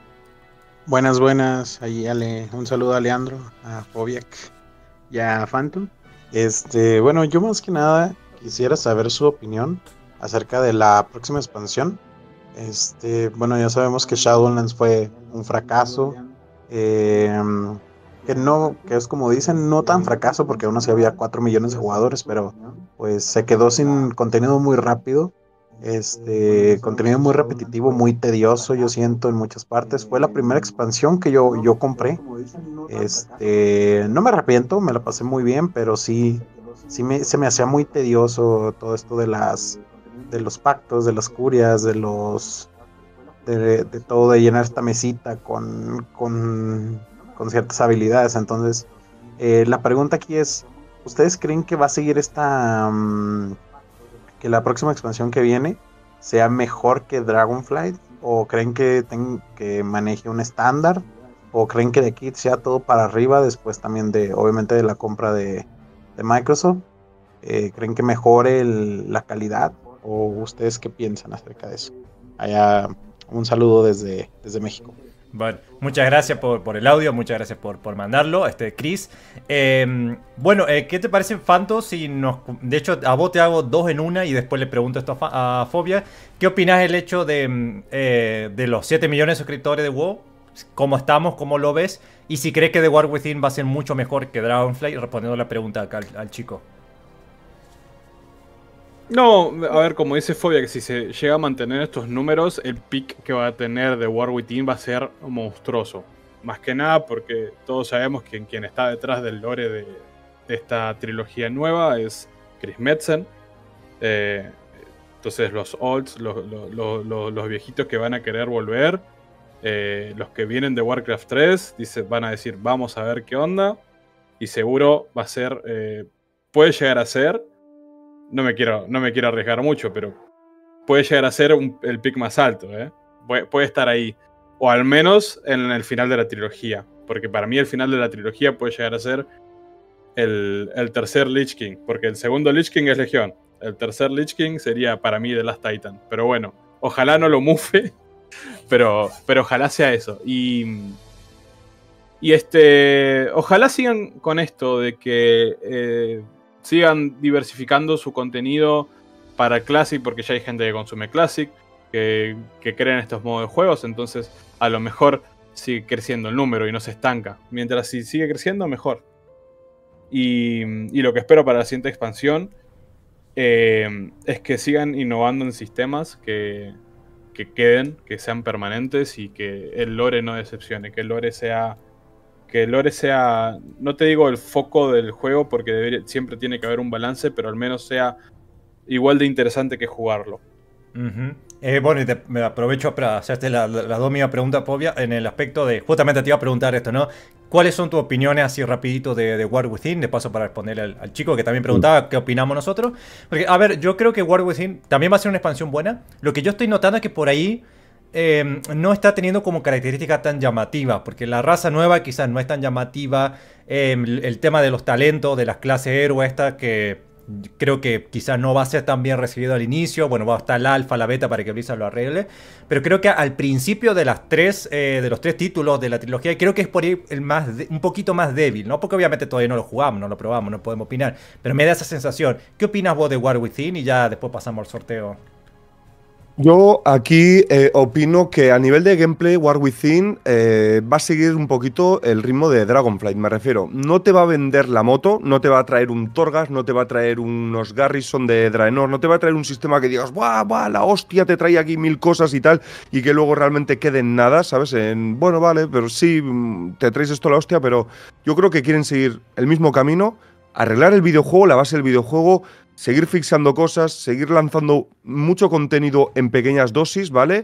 Speaker 4: Buenas. Ahí un saludo a Leandro, a Fobiac y a Phantom. Bueno, yo más que nada quisiera saber su opinión acerca de la próxima expansión. Bueno, ya sabemos que Shadowlands fue un fracaso. Que es como dicen, no tan fracaso porque aún así había 4 millones de jugadores, pero pues se quedó sin contenido muy rápido, contenido muy repetitivo, muy tedioso, yo siento en muchas partes. Fue la primera expansión que yo compré, no me arrepiento, me la pasé muy bien, pero se me hacía muy tedioso todo esto de los pactos, de las curias, de todo, de llenar esta mesita con ciertas habilidades. Entonces, la pregunta aquí es, ¿ustedes creen que va a seguir que la próxima expansión que viene sea mejor que Dragonflight? ¿O creen que maneje un estándar? ¿O creen que de aquí sea todo para arriba después también obviamente de la compra de Microsoft? ¿Creen que mejore la calidad? ¿O ustedes qué piensan acerca de eso? Un saludo desde México.
Speaker 1: Bueno, muchas gracias por el audio, muchas gracias por mandarlo, Chris. Bueno, ¿qué te parece, Fanto? De hecho, a vos te hago dos en una y después le pregunto esto a Fobia. ¿Qué opinas del hecho de los 7 millones de suscriptores de WoW? ¿Cómo estamos? ¿Cómo lo ves? Y si crees que The War Within va a ser mucho mejor que Dragonflight, respondiendo la pregunta acá al chico.
Speaker 3: No, a ver, como dice Fobia, que si se llega a mantener estos números, el pick que va a tener de War Within va a ser monstruoso. Más que nada porque todos sabemos que quien está detrás del lore de esta trilogía nueva es Chris Metzen. Entonces los olds, los viejitos que van a querer volver, los que vienen de Warcraft 3, van a decir, vamos a ver qué onda. Y seguro va a ser, puede llegar a ser, no me quiero arriesgar mucho, pero puede llegar a ser el pick más alto, ¿eh? Puede estar ahí. O al menos en el final de la trilogía. Porque para mí el final de la trilogía puede llegar a ser el tercer Lich King. Porque el segundo Lich King es Legión. El tercer Lich King sería para mí The Last Titan. Pero bueno, ojalá no lo mufe. Pero ojalá sea eso. Y ojalá sigan con esto de que sigan diversificando su contenido para Classic, porque ya hay gente que consume Classic, que creen estos modos de juegos, entonces a lo mejor sigue creciendo el número y no se estanca. Mientras si sigue creciendo, mejor. Y lo que espero para la siguiente expansión es que sigan innovando en sistemas, que que queden, que sean permanentes y que el lore no decepcione, que el lore sea, no te digo el foco del juego, porque siempre tiene que haber un balance, pero al menos sea igual de interesante que jugarlo.
Speaker 1: Bueno, y me aprovecho para hacerte la domina pregunta, Povia, en el aspecto de, justamente te iba a preguntar esto, ¿no? ¿Cuáles son tus opiniones así rapidito de War Within? De paso para responder al chico que también preguntaba qué opinamos nosotros. Porque, a ver, yo creo que War Within también va a ser una expansión buena. Lo que yo estoy notando es que por ahí no está teniendo como características tan llamativas, porque la raza nueva quizás no es tan llamativa. El tema de los talentos, de las clases héroe estas que creo que quizás no va a ser tan bien recibido al inicio. Bueno, va a estar la alfa, la beta para que Blizzard lo arregle. Pero creo que al principio de los tres títulos de la trilogía, creo que es por ahí un poquito más débil, ¿no? Porque obviamente todavía no lo jugamos, no lo probamos, no podemos opinar. Pero me da esa sensación. ¿Qué opinas vos de War Within? Y ya después pasamos al sorteo.
Speaker 2: Yo aquí opino que a nivel de gameplay War Within va a seguir un poquito el ritmo de Dragonflight, me refiero. No te va a vender la moto, no te va a traer un Torghast, no te va a traer unos Garrison de Draenor, no te va a traer un sistema que digas, ¡buah, buah, la hostia, te trae aquí 1000 cosas y tal! Y que luego realmente quede en nada, ¿sabes? Bueno, vale, pero sí, te traes esto la hostia, pero yo creo que quieren seguir el mismo camino, arreglar el videojuego, la base del videojuego, seguir fixando cosas, seguir lanzando mucho contenido en pequeñas dosis, ¿vale?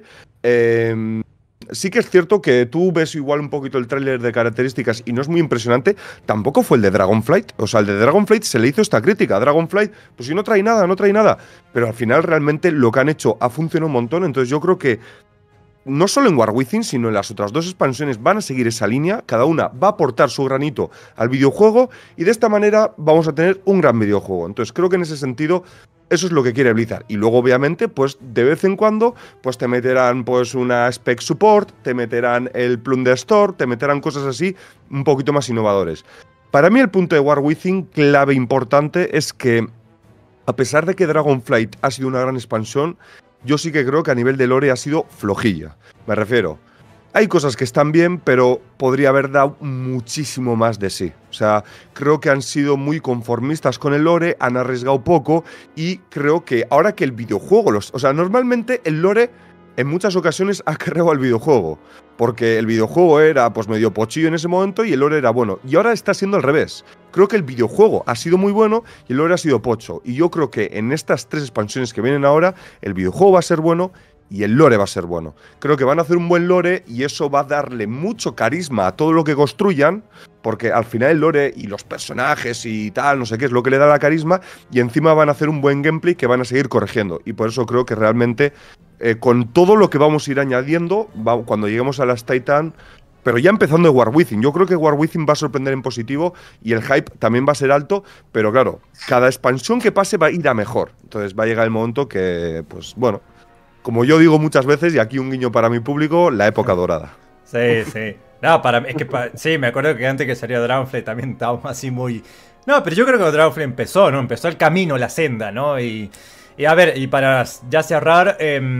Speaker 2: Sí que es cierto que tú ves igual un poquito el tráiler de características y no es muy impresionante. Tampoco fue el de Dragonflight. O sea, el de Dragonflight se le hizo esta crítica. Dragonflight, pues si no trae nada, no trae nada. Pero al final realmente lo que han hecho ha funcionado un montón. Entonces yo creo que no solo en War Within, sino en las otras dos expansiones van a seguir esa línea, cada una va a aportar su granito al videojuego y de esta manera vamos a tener un gran videojuego. Entonces creo que en ese sentido eso es lo que quiere Blizzard. Y luego obviamente pues de vez en cuando pues te meterán pues una spec support, te meterán el Plunder Store, te meterán cosas así un poquito más innovadores. Para mí el punto de War Within clave importante es que a pesar de que Dragonflight ha sido una gran expansión, yo sí que creo que a nivel de lore ha sido flojilla. Me refiero, hay cosas que están bien, pero podría haber dado muchísimo más de sí. O sea, creo que han sido muy conformistas con el lore, han arriesgado poco y creo que ahora que el videojuego... O sea, normalmente el lore en muchas ocasiones ha cargado al videojuego, porque el videojuego era pues medio pochillo en ese momento y el lore era bueno. Y ahora está siendo al revés. Creo que el videojuego ha sido muy bueno y el lore ha sido pocho. Y yo creo que en estas tres expansiones que vienen ahora, el videojuego va a ser bueno y el lore va a ser bueno. Creo que van a hacer un buen lore y eso va a darle mucho carisma a todo lo que construyan, porque al final el lore y los personajes y tal, no sé qué, es lo que le da la carisma, y encima van a hacer un buen gameplay que van a seguir corrigiendo. Y por eso creo que realmente, con todo lo que vamos a ir añadiendo, cuando lleguemos a las Titan... Pero ya empezando de War Within, yo creo que War Within va a sorprender en positivo y el hype también va a ser alto, pero claro, cada expansión que pase va a ir a mejor. Entonces va a llegar el momento que, pues bueno, como yo digo muchas veces, y aquí un guiño para mi público, la época dorada.
Speaker 1: Sí, sí. No, sí, me acuerdo que antes que salió Dragonflight también estábamos así muy... No, pero yo creo que Dragonflight empezó, ¿no? Empezó el camino, la senda, ¿no? Y a ver, y para ya cerrar...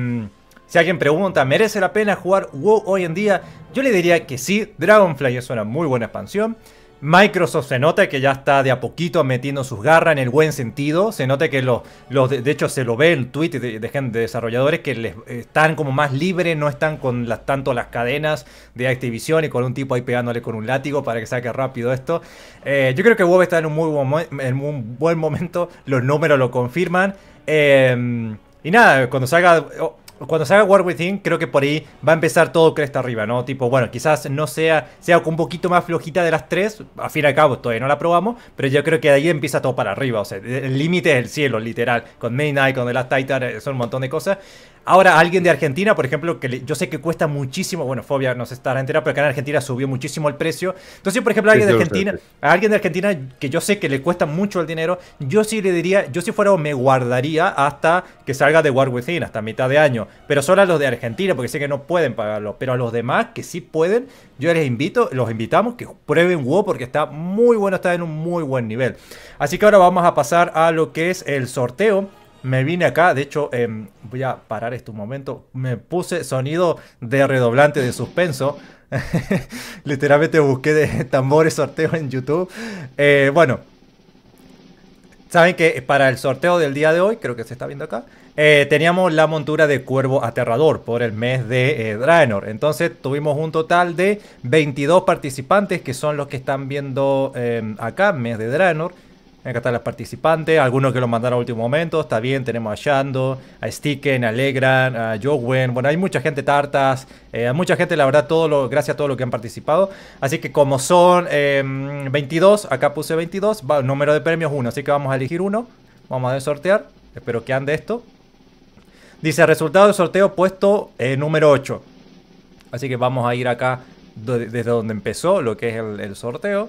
Speaker 1: si alguien pregunta, ¿merece la pena jugar WoW hoy en día? Yo le diría que sí, Dragonflight es una muy buena expansión. Microsoft se nota que ya está de a poquito metiendo sus garras en el buen sentido. Se nota que de hecho se lo ve en tweet de gente, de desarrolladores que están como más libres, no están con tanto las cadenas de Activision y con un tipo ahí pegándole con un látigo para que saque rápido esto. Yo creo que WoW está en un buen momento, los números lo confirman. Y nada, cuando salga War Within, creo que por ahí va a empezar todo cresta arriba, ¿no? Tipo, bueno, quizás no sea un poquito más flojita de las tres. Al fin y al cabo, todavía no la probamos. Pero yo creo que de ahí empieza todo para arriba. O sea, el límite es el cielo, literal. Con Main Knight, con The Last Titan, son un montón de cosas. Ahora, alguien de Argentina, por ejemplo, que yo sé que cuesta muchísimo. Bueno, Fobia no se estará enterado, pero acá en Argentina subió muchísimo el precio. Entonces, por ejemplo, a alguien de Argentina que yo sé que le cuesta mucho el dinero, yo sí le diría, yo si fuera me guardaría hasta que salga de War Within, hasta mitad de año. Pero solo a los de Argentina, porque sé que no pueden pagarlo. Pero a los demás que sí pueden, yo los invitamos que prueben WoW porque está muy bueno, está en un muy buen nivel. Así que ahora vamos a pasar a lo que es el sorteo. Me vine acá, de hecho, voy a parar esto un momento. Me puse sonido de redoblante de suspenso. Literalmente busqué de tambores sorteo en YouTube. Bueno, saben que para el sorteo del día de hoy, creo que se está viendo acá, teníamos la montura de Cuervo Aterrador por el mes de Draenor. Entonces tuvimos un total de 22 participantes, que son los que están viendo acá, mes de Draenor. Acá están los participantes, algunos que lo mandaron a último momento, está bien, tenemos a Shando, a Sticken, a Legran, a Jowen, bueno, hay mucha gente, Tartas, mucha gente, la verdad, gracias a todo lo que han participado. Así que como son 22, acá puse 22, número de premios 1, así que vamos a elegir uno, vamos a sortear, espero que ande esto. Dice, resultado del sorteo puesto número 8, así que vamos a ir acá desde donde empezó lo que es el sorteo.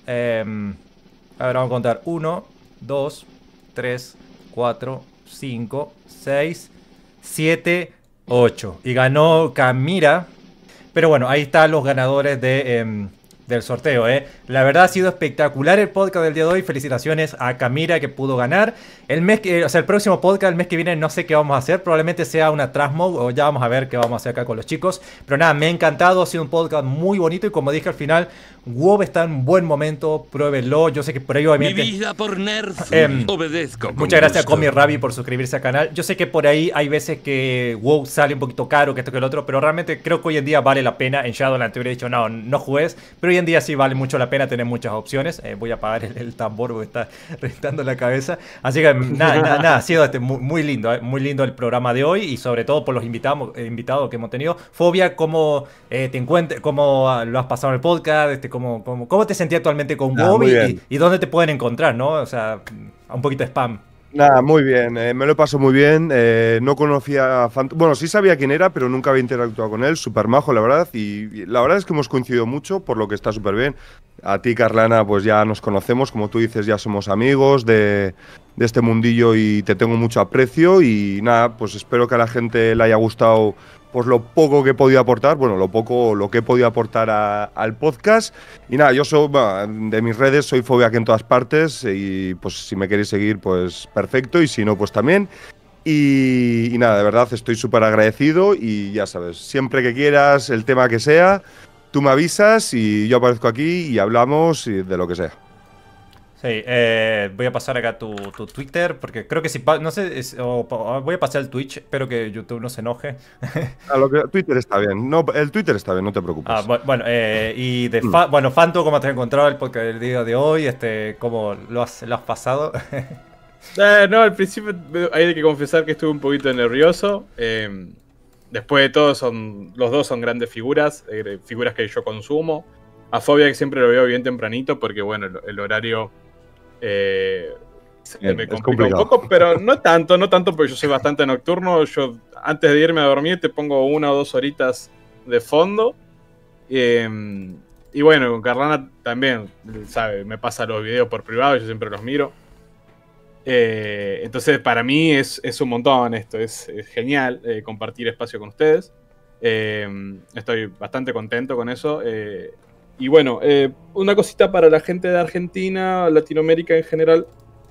Speaker 1: A ver, vamos a contar 1, 2, 3, 4, 5, 6, 7, 8. Y ganó Camira. Pero bueno, ahí están los ganadores del sorteo. La verdad ha sido espectacular el podcast del día de hoy. Felicitaciones a Camira que pudo ganar. El próximo podcast, el mes que viene, no sé qué vamos a hacer. Probablemente sea una Transmog o ya vamos a ver qué vamos a hacer acá con los chicos. Pero nada, me ha encantado. Ha sido un podcast muy bonito y como dije al final, WoW está en un buen momento. Pruébenlo. Yo sé que por ahí obviamente...
Speaker 5: Mi vida por Nerf. Obedezco.
Speaker 1: Muchas gracias a Comi Rabi por suscribirse al canal. Yo sé que por ahí hay veces que WoW sale un poquito caro, que esto que el otro, pero realmente creo que hoy en día vale la pena. En Shadowlands te hubiera dicho, no juegues, pero hoy en día sí vale mucho la pena tener muchas opciones. Voy a apagar el tambor porque está reventando la cabeza. Así que nada, ha sido muy lindo, muy lindo el programa de hoy y sobre todo por los invitados que hemos tenido. Fobia, ¿cómo te encuentras? ¿Cómo lo has pasado en el podcast? ¿Cómo te sentías actualmente con WoW y dónde te pueden encontrar, ¿no? O sea, un poquito de spam.
Speaker 2: Nada, muy bien, me lo paso muy bien. No conocía a Phantom. Bueno, sí sabía quién era, pero nunca había interactuado con él. Súper majo, la verdad. Y la verdad es que hemos coincidido mucho, por lo que está súper bien. A ti, Carlana, pues ya nos conocemos. Como tú dices, ya somos amigos de este mundillo y te tengo mucho aprecio. Y nada, pues espero que a la gente le haya gustado pues lo poco que he podido aportar, lo que he podido aportar al podcast. Y nada, yo soy, de mis redes, soy Fobiak en todas partes y pues si me queréis seguir, pues perfecto, y si no, pues también. Y nada, de verdad, estoy súper agradecido y ya sabes, siempre que quieras, el tema que sea, tú me avisas y yo aparezco aquí y hablamos de lo que sea.
Speaker 1: Sí, voy a pasar acá tu Twitter, porque creo que si... No sé, voy a pasar el Twitch, espero que YouTube no se enoje.
Speaker 2: Twitter está bien, no, el Twitter está bien, no te preocupes.
Speaker 1: Bueno, y bueno, Fanto, ¿cómo te has encontrado el podcast del día de hoy? ¿Cómo lo has pasado?
Speaker 3: No, al principio hay que confesar que estuve un poquito nervioso. Después de todo, los dos son grandes figuras, figuras que yo consumo. A Fobia que siempre lo veo bien tempranito porque, bueno, el horario se me complica un poco, pero no tanto porque yo soy bastante nocturno. Yo antes de irme a dormir te pongo 1 o 2 horitas de fondo. Y bueno, con Carlana también, sabe, me pasa los videos por privado, yo siempre los miro. Entonces para mí es un montón esto, es genial compartir espacio con ustedes. Estoy bastante contento con eso. Y bueno, una cosita para la gente de Argentina, Latinoamérica en general.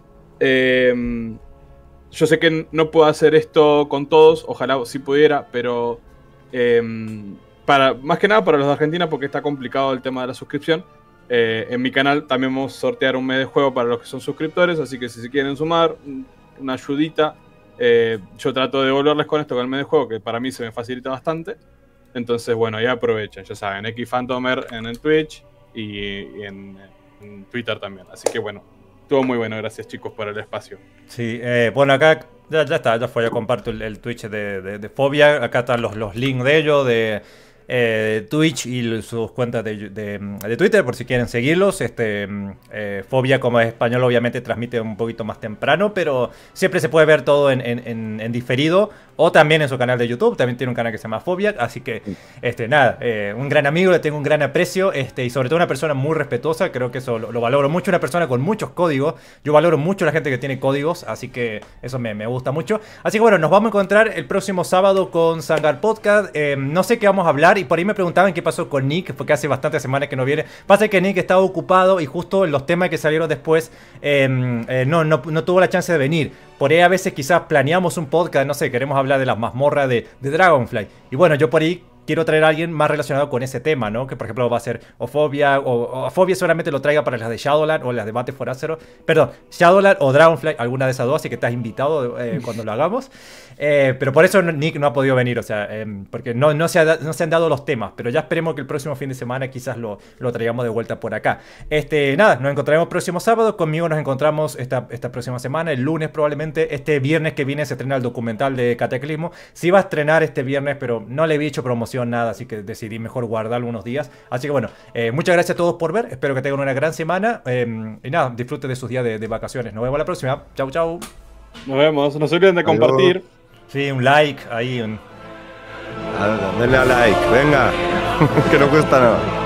Speaker 3: Yo sé que no puedo hacer esto con todos, ojalá sí pudiera, pero más que nada para los de Argentina porque está complicado el tema de la suscripción. En mi canal también vamos a sortear un mes de juego para los que son suscriptores, así que si se quieren sumar, una ayudita. Yo trato de devolverles con esto, con el mes de juego, que para mí se me facilita bastante. Entonces, bueno, ya aprovechen, ya saben, XFantomer en el Twitch y en Twitter también. Así que bueno, estuvo muy bueno, gracias chicos por el espacio.
Speaker 1: Sí, bueno, acá ya está, ya fue, ya comparto el Twitch de Fobia. Acá están los links de ellos, de Twitch y sus cuentas de Twitter, por si quieren seguirlos. Fobia, como es español, obviamente transmite un poquito más temprano, pero siempre se puede ver todo en diferido. O también en su canal de YouTube, también tiene un canal que se llama Fobia. Así que, nada, un gran amigo, le tengo un gran aprecio. Y sobre todo una persona muy respetuosa, creo que eso lo valoro mucho. Una persona con muchos códigos. Yo valoro mucho a la gente que tiene códigos, así que eso me gusta mucho. Así que bueno, nos vamos a encontrar el próximo sábado con Zangar Podcast. No sé qué vamos a hablar y por ahí me preguntaban qué pasó con Nick, porque hace bastantes semanas que no viene. Pasa que Nick estaba ocupado y justo los temas que salieron después no tuvo la chance de venir. Por ahí a veces quizás planeamos un podcast, no sé, queremos hablar de las mazmorras de Dragonfly. Y bueno, yo por ahí quiero traer a alguien más relacionado con ese tema, ¿no? Que por ejemplo va a ser o Fobia, o Fobia solamente lo traiga para las de Shadowland o las de Battle for Azeroth. Perdón, Shadowland o Dragonflight, alguna de esas dos, así que estás invitado cuando lo hagamos. Pero por eso Nick no ha podido venir, o sea, porque no se han dado los temas, pero ya esperemos que el próximo fin de semana quizás lo traigamos de vuelta por acá. Nada, nos encontraremos próximo sábado, conmigo nos encontramos esta próxima semana, el lunes probablemente, este viernes que viene se estrena el documental de Cataclismo, sí va a estrenar este viernes, pero no le había hecho promoción nada, así que decidí mejor guardarlo unos días, así que bueno, muchas gracias a todos por ver, espero que tengan una gran semana, y nada, disfruten de sus días de vacaciones, nos vemos la próxima, chau chau.
Speaker 3: Nos vemos, no se olviden de compartir.
Speaker 1: Sí, un like ahí.
Speaker 2: Denle a like, venga, que no cuesta nada.